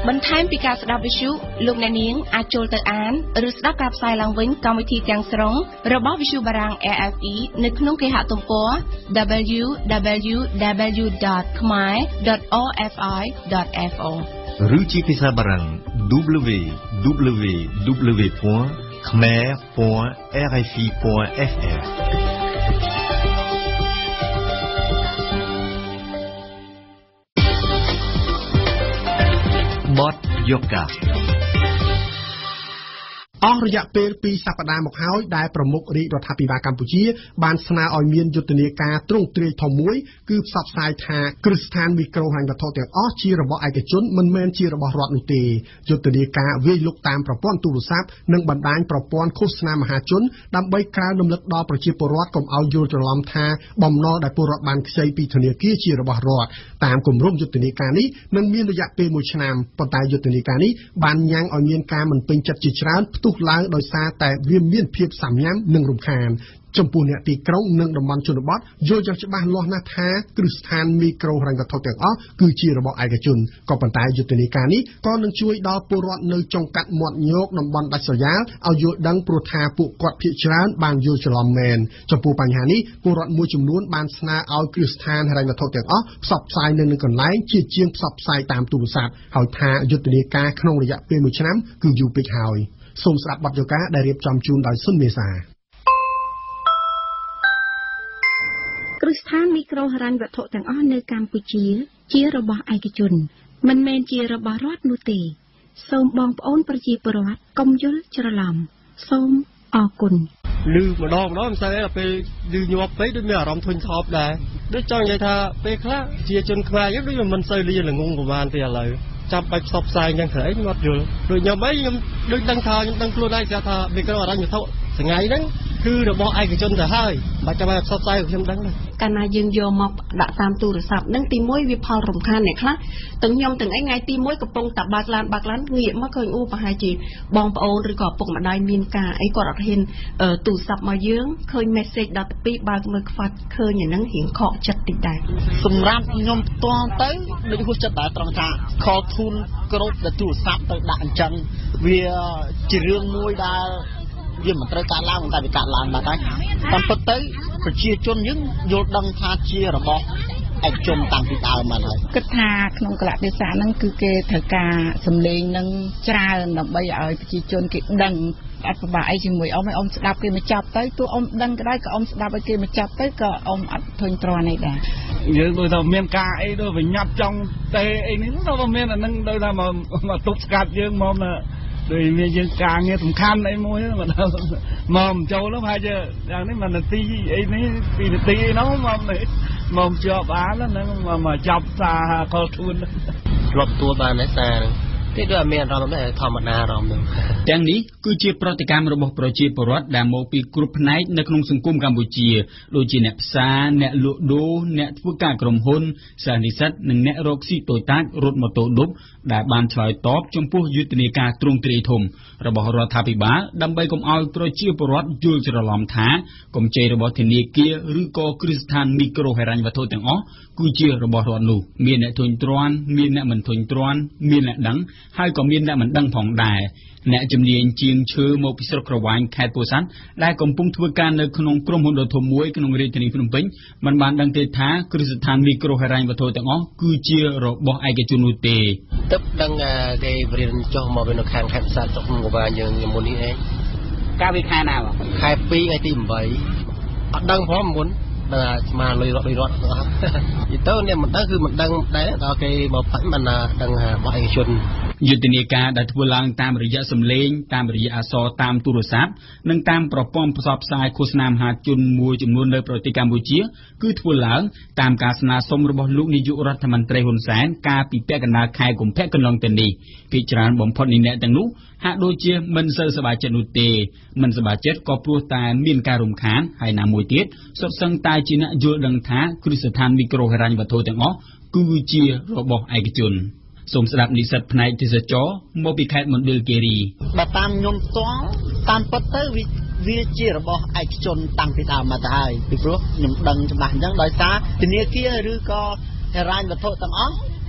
បន្ថែមពីការស្ដាប់វិទ្យុលោកអ្នកនាងអាចចូលទៅអានឬស្ដាប់ការផ្សាយឡើងវិញកម្មវិធីទាំងស្រុងរបស់វិទ្យុបារាំង A F E នៅក្នុងគេហទំព័រ double-u double-u double-u ដត khmer ដត o f i ដត f o ឬជាភាសាបារាំង double-u double-u double-u ដត khmer ដត r f i ដត f r បទយូហ្គាអស់រយៈពេលពីរសប្តាហ៍មកហើយដែលប្រមុខរាជរដ្ឋាភិបាលកម្ពុជាបានស្នើឲ្យមានយុទ្ធនាការទ្រង់ទ្រាយធំមួយគឺផ្សព្វផ្សាយថាគ្រឹះស្ថានមីក្រូហិរញ្ញវត្ថុទាំងអស់ជារបស់ឯកជនមិនមែនជារបស់រដ្ឋនោះទេយុទ្ធនាការវាយលុកតាមប្រព័ន្ធទូរស័ព្ទនិងបណ្ដាញប្រព័ន្ធឃោសនាមហាជនដើម្បីក្រើនរំលឹកដល់ប្រជាពលរដ្ឋកុំឲ្យយល់ច្រឡំថាបំណុលដែលពលរដ្ឋបានខ្ចីពីធនាគារជារបស់រដ្ឋតាមគម្រោងយុទ្ធនាការនេះនឹងមានរយៈពេលមួយឆ្នាំប៉ុន្តែយុទ្ធនាការនេះបានញ៉ាំងឲ្យមានការមិនពេញចិត្តជាច្រើនផ្ទុះឡើងដោយសារតែវាមានភាពសាមញ្ញនិងរំខានចំពោះអ្នកទីក្រុងនិងតំបន់ជនបទយល់យ៉ាងច្បាស់លាស់ណាស់ថាគ្រឹះស្ថានមីក្រូហិរញ្ញវត្ថុទាំងអស់គឺជារបស់ឯកជនក៏ប៉ុន្តែយុទ្ធនាការនេះក៏នឹងជួយដល់ពលរដ្ឋនៅចុងកាត់មាត់ញោកតំបន់ដាច់ស្រយាលឲ្យយល់ដឹងព្រោះថាពួកគាត់ភាគច្រើនបានយល់ច្រឡំមែនចំពោះបញ្ហានេះពលរដ្ឋមួយចំនួនបានស្នើឲ្យគ្រឹះស្ថានហិរញ្ញវត្ថុទាំងអស់ផ្សព្វផ្សាយនៅនឹងកន្លែងជាជាងផ្សព្វផ្សាយតាមទូរស័ព្ទហើយថាយុទ្ធនាការក្នុងរយៈពេលមួយឆ្នាំគឺយូរពេកហើយសូមស្ដាប់បទយូហ្គាដែលរៀបចំជូនដោយសុនមេសាគ្រឹះស្ថានមីក្រូហិរញ្ញវត្ថុទាំងអស់នៅកម្ពុជាជារបស់ឯកជនមិនមែនជារបស់រដ្ឋនោះទេសូមបងប្អូនប្រជាពលរដ្ឋកុំយល់ច្រឡំសូមអរគុណលឺម្ដងម្ដងមិនស្អីទេពេលលឺញាប់ពេកដូចមានអារម្មណ៍ធុញថប់ដែរដូចចង់និយាយថាពេលខ្លះជាជនខ្មែរយើងដូចមិនសូវលីល្ងងប្រហែលទេឥឡូវចាប់បាច់ផ្សព្វផ្សាយយ៉ាងខ្លះអីខ្ញុំអត់យល់ដូចខ្ញុំអីខ្ញុំដូចដឹងថាខ្ញុំដឹងខ្លួនឯងថាមីក្រូហិរញ្ញវត្ថុថ្ងៃហ្នឹងគឺរបស់ឯកជនទៅហើយបាច់ចាំឲ្យផ្សព្វផ្សាយខ្ញុំដឹងទេកាលណាយើងយកមកដាក់តាមទូរស័ព្ទហ្នឹងទីមួយវាផលរំខានអ្នកខ្លះទាំងខ្ញុំទាំងអីថ្ងៃទីមួយកំពុងតែបើកឡានបើកឡានងាកមកឃើញអូប្រហែលជាបងប្អូនឬក៏ឪពុកម្ដាយមានការអីគាត់អត់ហ៊ានទូរស័ព្ទមកយើងឃើញ message ដល់ទៅពីរបើកមើលខ្វាត់ឃើញអាហ្នឹងរៀងខកចិត្តតិចដែរសម្រាប់ខ្ញុំផ្ទាល់ទៅដូចហួសចិត្តដែរត្រង់ថា call tune គ្រប់ទៅទូរស័ព្ទទៅដាក់អញ្ចឹងវាជារឿងមួយដែលវាមិនត្រូវការឡើងតែវាកាត់ឡើងបាត់ហើយតាមពិតទៅប្រជាជនយើងយល់ដឹងថាជារបស់ឯកជនតាំងពីដើមមកហើយគិតថាក្នុងកលៈទេសៈហ្នឹងគឺគេត្រូវការសម្លេងនឹងច្រើនដើម្បីឲ្យប្រជាជនគេដឹងអត់ពិបាកអីជាមួយអ៊ំឲ្យអ៊ំស្ដាប់គេមកចាប់ទៅទោះអ៊ំដឹងក៏ដោយក៏អ៊ំស្ដាប់ឲ្យគេមកចាប់ទៅក៏អ៊ំអត់ធុញទ្រាន់អីដែរយើងដូចថាមានការអីដូចវិញ្ញាប់ចង់ទេអីនេះទៅមានអានឹងដូចថាមកទប់ស្កាត់យើងមកដោយមានយើងការងារសំខាន់អីមួយមកដល់មកចូលនោះហើយយ៉ាងនេះមួយនាទីអីនេះពីរនាទីហ្នឹងមកមកជាប់អានហ្នឹងមកចាប់សារកលទួនធ្លាប់ទួលបានទេសារហ្នឹងទីដូចមានអារម្មណ៍ដែរធម្មតាអារម្មណ៍ហ្នឹងទាំងនេះគឺជាប្រតិកម្មរបស់ប្រជាពលរដ្ឋដែលមកពីគ្រប់ផ្នែកនៅក្នុងសង្គមកម្ពុជាដូចជាអ្នកផ្សារអ្នកលក់ដូរអ្នកធ្វើការក្រុមហ៊ុនសិស្សនិស្សិតនិងអ្នករកស៊ីតូចតាចរត់ម៉ូតូឌុបដែលបានឆ្លើយតបចំពោះយុទ្ធនាការទ្រង់ទ្រាយធំរបស់រដ្ឋាភិបាលដើម្បីកុំឲ្យប្រជាពលរដ្ឋយល់ច្រឡំថាកម្ចីរបស់ធនាគារឬក៏គ្រឹះស្ថានមីក្រូហិរញ្ញវត្ថុទាំងអស់គឺជារបស់រដ្ឋនោះមានអ្នកធុញទ្រាន់មានអ្នកមិនធុញទ្រាន់មានអ្នកដឹងហើយក៏មានអ្នកមិនដឹងផងដែរអ្នកជំនាញជាងឈើមកពីស្រុកក្រវ៉ាញខេត្តពោធិ៍សាត់ដែលកំពុងធ្វើការនៅក្នុងក្រុមហ៊ុនដ៏ធំមួយក្នុងរាជធានីភ្នំពេញមិនបានដឹងទេថាគ្រឹះស្ថានមីក្រូហិរញ្ញវត្ថុទាំងអស់គឺជារបស់ឯកជននោះទេទឹកដឹងគេបរៀនចុះមកនៅខាងខេត្តពោធិ៍សាត់ស្រុកក្រវ៉ាញយើងមុននេះឯងកាលពីខែណាបងខែពីរថ្ងៃទីeightអត់ដឹងផងមុនដល់ស្មាលុយរត់លុយរត់អស់យីទៅអ្នកមិនដឹងគឺមិនដឹងដែរដល់គេមកបាច់មិនដឹងរបស់ឯកជនយុទ្ធនាការដែលធ្វើឡើងតាមរយៈសម្លេងតាមរយៈអក្សរតាមទូរស័ព្ទនិងតាមប្រព័ន្ធផ្សព្វផ្សាយឃោសនាមហាជនមួយចំនួននៅប្រទេសកម្ពុជាគឺធ្វើឡើងតាមការស្នើសុំរបស់លោកនាយករដ្ឋមន្ត្រីហ៊ុនសែនកាលពីពាក់កណ្ដាលខែកុម្ភៈកន្លងទៅនេះភាគច្រើនបំផុតនៃអ្នកទាំងនោះហាក់ដូចជាមិនសូវសប្បាយចិត្តនោះទេមិនសប្បាយចិត្តក៏ព្រោះតែមានការរំខានហើយណាមួយទៀតសុទ្ធសឹងតែជាអ្នកយល់ដឹងថាគ្រឹះស្ថានមីក្រូហិរញ្ញវត្ថុទាំងអស់គឺជារបស់ឯកជនសូមស្ដាប់និស្សិតផ្នែកទេសចរមកពីខេត្តមណ្ឌលគិរីបើតាមខ្ញុំផ្ទាល់តាមពិតទៅវាជារបស់ឯកជនតាំងពីដើមមកទៅហើយពីព្រោះខ្ញុំដឹងច្បាស់អញ្ចឹងដោយសារធនាគារឬក៏ហិរញ្ញវត្ថុទាំងអស់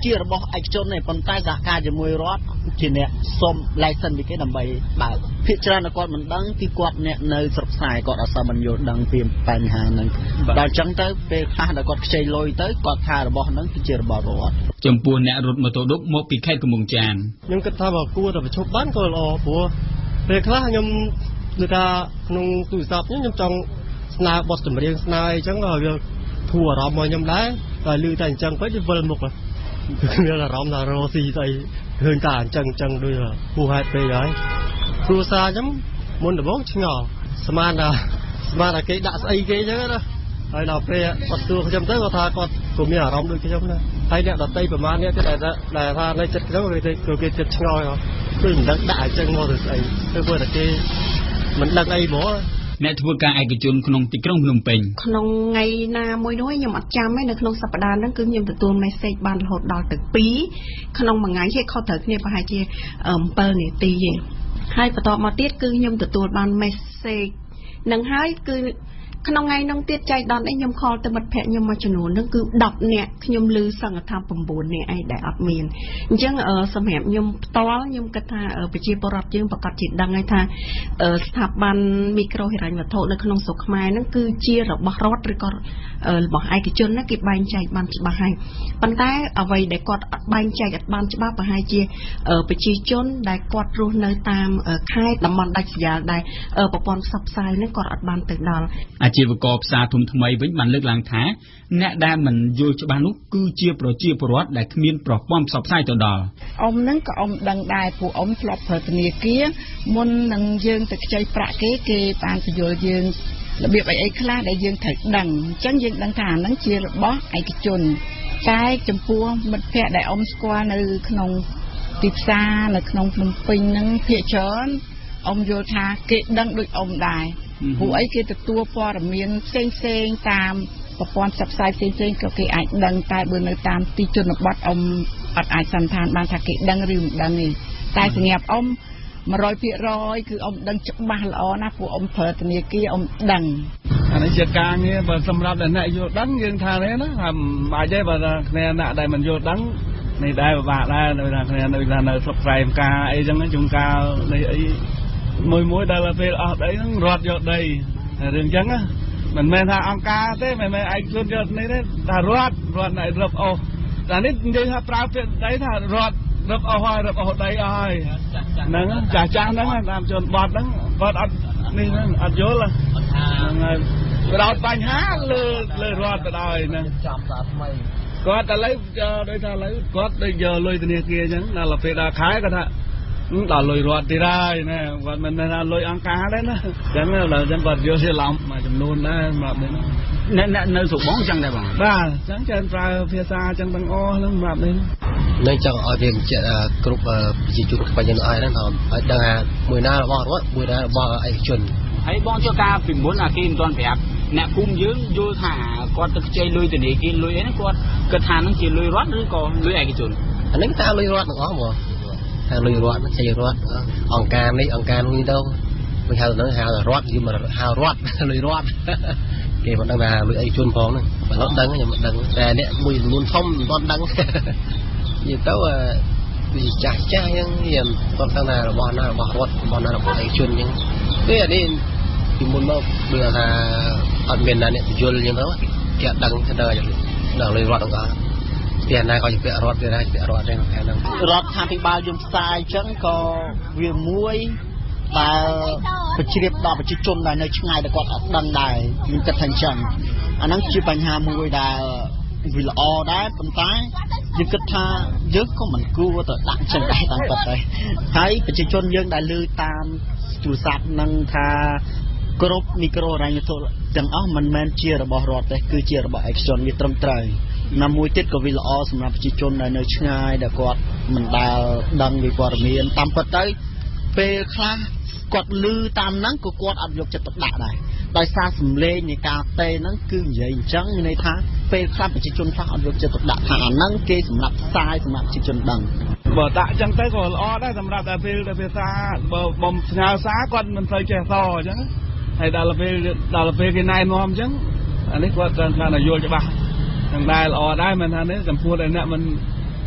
ជារបស់ឯកជននេះប៉ុន្តែសហការជាមួយរដ្ឋជាអ្នកសុំ license ពីគេដើម្បីបើកភាគច្រើនគាត់មិនដឹងពីគាត់អ្នកនៅស្រុកខ្សែគាត់អត់សមបញ្យល់ដឹងពីបញ្ហាហ្នឹងដល់អញ្ចឹងទៅពេលខ្លះដល់គាត់ខ្ចីលុយទៅគាត់ថារបស់ហ្នឹងគឺជារបស់រដ្ឋចំពោះអ្នករត់ម៉ូតូឌុបមកពីខេត្តកំពង់ចាមខ្ញុំគិតថាបើគួរតែប្រជុំបានក៏ល្អព្រោះពេលខ្លះខ្ញុំគឺថាក្នុងទូរស័ព្ទខ្ញុំចង់ស្នើបទចម្រៀងស្នើអីចឹងឲ្យវាធូរអារម្មណ៍មកខ្ញុំដែរតែលឺតែអញ្ចឹងពេកវាវិលមុខគឺមានអារម្មណ៍ថារស់ស៊ីស្អីឃើញតែអញ្ចឹងអញ្ចឹងដូចពូហេតុពេកហើយគ្រួសារខ្ញុំមុនដំបូងឆ្ងល់ស្មានថាស្មានថាគេដាក់ស្អីគេអញ្ចឹងណាហើយដល់ពេលគាត់សួរខ្ញុំទៅគាត់ថាគាត់ក៏មានអារម្មណ៍ដូចខ្ញុំដែរហើយអ្នកដតីប្រហែលអ្នកទៀតដែលថានៅចិត្តខ្ញុំគេគេគេចិត្តឆ្ងល់ដូចមិនដឹងដាក់អញ្ចឹងមកទៅស្អីទៅព្រោះតែគេមិនដឹងអីហ្មងអ្នកធ្វើការឯកជនក្នុងទីក្រុងភ្នំពេញក្នុងថ្ងៃណាមួយនោះខ្ញុំអត់ចាំទេនៅក្នុងសប្តាហ៍ហ្នឹងគឺខ្ញុំទទួល message បានរហូតដល់ទៅពីរក្នុងមួយថ្ងៃគេខុសត្រូវគ្នាប្រហែលជាbảyនាទីទេហើយបន្ទាប់មកទៀតគឺខ្ញុំទទួលបាន message នឹងហើយគឺក្នុងថ្ងៃនោះទៀតចៃដន្យឯងខ្ញុំខលទៅមិត្តភ័ក្ដិខ្ញុំមួយចំនួនហ្នឹងគឺដប់នាក់ខ្ញុំឮសង្ឃថា៩នាក់ឯងដែលអត់មានអញ្ចឹងសម្រាប់ខ្ញុំផ្ទាល់ខ្ញុំគិតថាប្រជាពលរដ្ឋយើងប្រកាសជាដឹងហើយថាស្ថាប័នមីក្រូហិរញ្ញវត្ថុនៅក្នុងស្រុកខ្មែរហ្នឹងគឺជារបស់រដ្ឋឬក៏របស់ឯកជនណាគេបែងចែកបានច្បាស់ហើយប៉ុន្តែអ្វីដែលគាត់អត់បែងចែកអត់បានច្បាស់ប្រហែលជាប្រជាជនដែលគាត់រស់នៅតាមខេត្តតំបន់ដាច់ស្រយាលដែលប្រព័ន្ធផ្សព្វផ្សាយហ្នឹងគាត់អត់បានទៅដល់អាជីវករផ្សារធំថ្មីវិញបានលើកឡើងថាអ្នកដែលមិនយល់ច្បាស់នោះគឺជាប្រជាពលរដ្ឋដែលគ្មានប្រព័ន្ធផ្សព្វផ្សាយទៅដល់អ៊ំហ្នឹងក៏អ៊ំដឹងដែរពួកអ៊ំធ្លាប់ប្រើធនាគារមុននឹងយើងទៅខ្ចីប្រាក់គេគេបានបញ្យល់យើងរបៀបអីអីខ្លះដែលយើងត្រូវដឹងអញ្ចឹងយើងដឹងថាអាហ្នឹងជារបស់ឯកជនតែចំពោះមិត្តភ័ក្តិដែលអ៊ំស្គាល់នៅក្នុងទីផ្សារនៅក្នុងភ្នំពេញហ្នឹងភាគច្រើនអ៊ំយល់ថាគេដឹងដូចអ៊ំដែរពួកអីគេទទួលព័ត៌មានផ្សេងផ្សេងតាមប្រព័ន្ធផ្សព្វផ្សាយផ្សេងផ្សេងក៏គេអាចដឹងតែបើនៅតាមទីជនបទអ៊ំអត់អាចសន្និដ្ឋានបានថាគេដឹងឬមិនដឹងទេតែសម្រាប់អ៊ំmột trăm phần trămគឺអ៊ំដឹងច្បាស់ល្អណាស់ពួកអ៊ំប្រើធនាគារអ៊ំដឹងអានេះជាការងារបើសម្រាប់អ្នកយល់ដឹងយើងថានេះណាថាអាចទេបើគ្នាអ្នកដែលមិនយល់ដឹងនេះដែរពិបាកដែរនៅថាគ្នានៅថានៅស្រុកស្រែម្ការអីចឹងជួនកាលនេះអីមួយមួយដល់ពេលអស់ដីហ្នឹងរត់យកដីរឿងចឹងណាមិនមែនថាអង្គការទេមិនមែនឯកជនយកនេះទេថារត់រត់នៅរឹបអស់តែនេះនិយាយថាប្រើពាក្យដីថារត់រឹបអស់ហើយរឹបអស់ដីអស់ហើយហ្នឹងចាស់ចាស់ហ្នឹងតាមជនបទហ្នឹងគាត់អត់នេះហ្នឹងអត់យល់ហ្នឹងហើយបដោតបញ្ហាលើលើរត់ទៅដល់ហ្នឹងចាំតាថ្មីគាត់តែឥឡូវដូចថាឥឡូវគាត់ដូចយកលុយធនាគារអញ្ចឹងដល់ពេលដល់ខែគាត់ថាដល់លុយរត់ទៀតហើយណាគាត់មិនថាលុយអង្គការទេណាអញ្ចឹងដល់អញ្ចឹងគាត់យកច្រឡំមួយចំនួនដែរមកនេះអ្នកអ្នកនៅស្រុកបងអញ្ចឹងដែរបងបាទអញ្ចឹងច្រើនប្រើភាសាអញ្ចឹងទាំងអស់ហ្នឹងមកនេះនឹងចង់ឲ្យវាបញ្ជាក់គ្រប់ប្រជាជនខ្មែរយើងឲ្យហ្នឹងឲ្យដឹងថាមួយណារបស់រដ្ឋមួយណារបស់ឯកជនហើយបងចូលការពីមុនអាគេមិនទាន់ប្រាប់អ្នកភូមិយើងយល់ថាគាត់ទៅខ្ចីលុយធនាគារលុយអីហ្នឹងគាត់គិតថាហ្នឹងជាលុយរដ្ឋឬក៏លុយឯកជនអានេះថាលុយរដ្ឋទាំងអស់ហ្មងថាលុយរដ្ឋខ្ចីរដ្ឋអង្គការនេះអង្គការនេះទៅមិនហៅទៅហៅរដ្ឋយីមកហៅរដ្ឋលុយរដ្ឋគេមិនដឹងថាលុយឯកជនផងហ្នឹងបើលោកដឹងខ្ញុំមិនដឹងតែអ្នកមួយចំនួនធំមិនទាន់ដឹងនិយាយទៅវាចាស់ចាស់អញ្ចឹងខ្ញុំគាត់ថារបស់ណារបស់រដ្ឋរបស់ណារបស់ឯកជនអញ្ចឹងពេលអានេះពីមុនមកដូចថាអត់មានអ្នកបញ្យល់អញ្ចឹងទៅគេអត់ដឹងទៅដល់លុយរដ្ឋទាំងអស់ពីណាក៏ជាពាក្យរដ្ឋពីណាជាពាក្យរដ្ឋដែរហ្នឹងរដ្ឋាភិបាលយើងផ្សាយអញ្ចឹងក៏វាមួយដែលបញ្ជ្រាបដល់ប្រជាជនដែលនៅឆ្ងាយដែលគាត់អត់ដឹងដែរខ្ញុំគិតថាអញ្ចឹងអាហ្នឹងជាបញ្ហាមួយដែលវាល្អដែរប៉ុន្តែយើងគិតថាយើងក៏មិនគួរទៅដាក់ចឹងដែរតាមពិតទៅហើយប្រជាជនយើងដែលលើតាមទូរស័ព្ទនឹងថាគ្រប់មីក្រូហិរញ្ញវត្ថុទាំងអស់មិនមែនជារបស់រដ្ឋទេគឺជារបស់ឯកជនវាត្រឹមត្រូវណាមួយទៀតក៏វាល្អសម្រាប់ប្រជាជនដែលនៅឆ្ងាយដែលគាត់មិនដែលដឹងពីព័ត៌មានតាមពិតទៅពេលខ្លះគាត់លឺតាមហ្នឹងក៏គាត់អត់យកចិត្តទុកដាក់ដែរដោយសារសម្លេងនៃការតេហ្នឹងគឺនិយាយអញ្ចឹងមានន័យថាពេលខ្លះប្រជាជនខ្លះអត់យកចិត្តទុកដាក់ថាអាហ្នឹងគេសម្រាប់ផ្សាយសម្រាប់ប្រជាជនដឹងបើដាក់អញ្ចឹងទៅក៏ល្អដែរសម្រាប់តែពេលតែភាសាបើបំផ្ញើសារគាត់មិនសូវចេះសអញ្ចឹងហើយដល់ពេលដល់ពេលគេណែនាំអញ្ចឹងអានេះគាត់ត្រូវការយល់ច្បាស់ទាំងដែរល្អដែរមិនថានេះចំពោះតែអ្នកមិន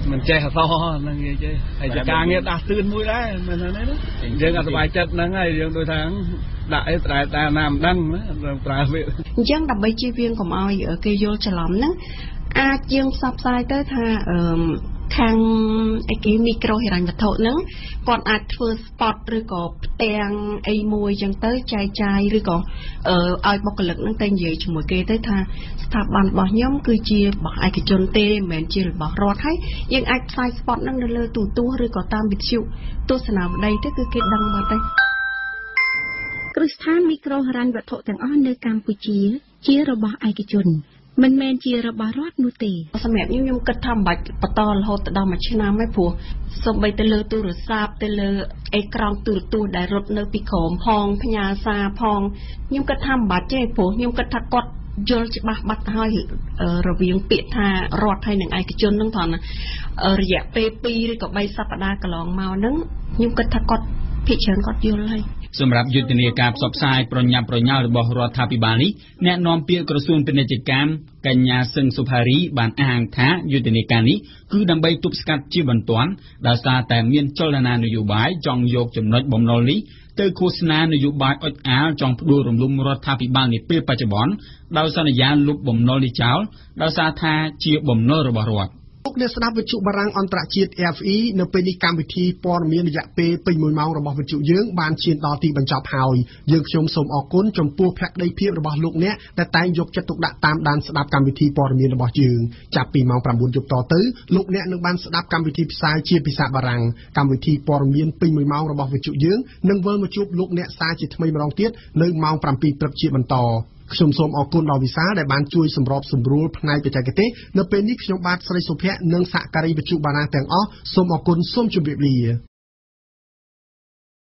mình che hạt to là nghe chứ hayจะการเงี้ยดักตื่นมุ้ยได้มันนั่นนะยังสบายใจนั่งไงยังโดยทางได้แต่แต่น้ำดังนะปลาเวยังดับใบชีเวียงของเอาอยู่เกยโยฉลอมนะอาจยังซับไซเตอร์ท่าเอ่อทางไอ้กีมิโครเฮรันวัตถุนั้นก่อนอาจเฟิร์สปอตหรือก็แตงไอ้มวยยังเต้ใจใจหรือก็เอ่อไอ้บอกกระลึกนั่งเต้ใหญ่ชมวยเกยเต้ท่าสถาบันบอกย่อมคือเจียบอกไอ้กิจนเต้เหมือนเจียบอกรอดให้ยังไอ้ไฟสปอตนั่งเดินเลยตู่ตัวหรือก็ตามบิดชิวตัวสนามใดก็คือเกดังมาได้គ្រឹះស្ថានមីក្រូហិរញ្ញវត្ថុទាំងអស់នៅកម្ពុជាជារបស់ឯកជនមិនមែនជារបស់រដ្ឋនោះទេសម្រាប់ខ្ញុំខ្ញុំគិតថាមិនបាច់បន្តរហូតដល់មួយឆ្នាំទេព្រោះសូម្បីទៅលើទូរស័ព្ទទៅលើអេក្រង់ទូរទស្សន៍ដែលរត់នៅពីក្រោមផងផ្ញើសារផងខ្ញុំគិតថាមិនបាច់ទេព្រោះខ្ញុំគិតថាគាត់យល់ច្បាស់បាត់ហើយរវាងពាក្យថារដ្ឋហើយនិងឯកជនហ្នឹងថនរយៈពេលពីរឬក៏បីសប្តាហ៍កន្លងមកហ្នឹងខ្ញុំគិតថាគាត់ភាគច្រើនគាត់យល់ហើយសម្រាប់យុទ្ធនាការផ្សព្វផ្សាយប្រញាប់ប្រញាល់របស់រដ្ឋាភិបាលនេះអ្នកនាំពាក្យក្រសួងពាណិជ្ជកម្មកញ្ញាសឹងសុផារីបានអះអាងថាយុទ្ធនាការនេះគឺដើម្បីទប់ស្កាត់ជាបន្ទាន់ដោយសារតែមានចលនានយោបាយចង់យកចំណុចបំណុលនេះទៅឃោសនានយោបាយអុចអាលចង់ផ្ដួលរំលំរដ្ឋាភិបាលនាពេលបច្ចុប្បន្នដោយសន្យាលុបបំណុលនេះចោលដោយសារថាជាបំណុលរបស់រដ្ឋលោកអ្នកស្ដាប់វិទ្យុបារាំងអន្តរជាតិ เอ เอฟ อี នៅពេលនេះកម្មវិធីព័ត៌មានរយៈពេលពេញមួយម៉ោងរបស់វិទ្យុយើងបានឈានដល់ទីបញ្ចប់ហើយយើងខ្ញុំសូមអរគុណចំពោះភក្ដីភាពរបស់លោកអ្នកដែលតែងយកចិត្តទុកដាក់តាមដានស្ដាប់កម្មវិធីព័ត៌មានរបស់យើងចាប់ពីម៉ោង 9 យប់តទៅលោកអ្នកនឹងបានស្ដាប់កម្មវិធីផ្សាយជាភាសាបារាំងកម្មវិធីព័ត៌មានពេញមួយម៉ោងរបស់វិទ្យុយើងនឹងវិលមកជួបលោកអ្នកសារជាថ្មីម្ដងទៀតនៅម៉ោង 7 ព្រឹកជាបន្តខ្ញុំសូមអរគុណដល់វិសាលដែលបានជួយសម្របសម្រួលផ្នែកបច្ចេកទេសនៅពេលនេះខ្ញុំបាទស្រីសុភ័ក្រនិងសហការីវិទ្យុបារាំងទាំងអស់សូមអរគុណសូមជម្រាបលា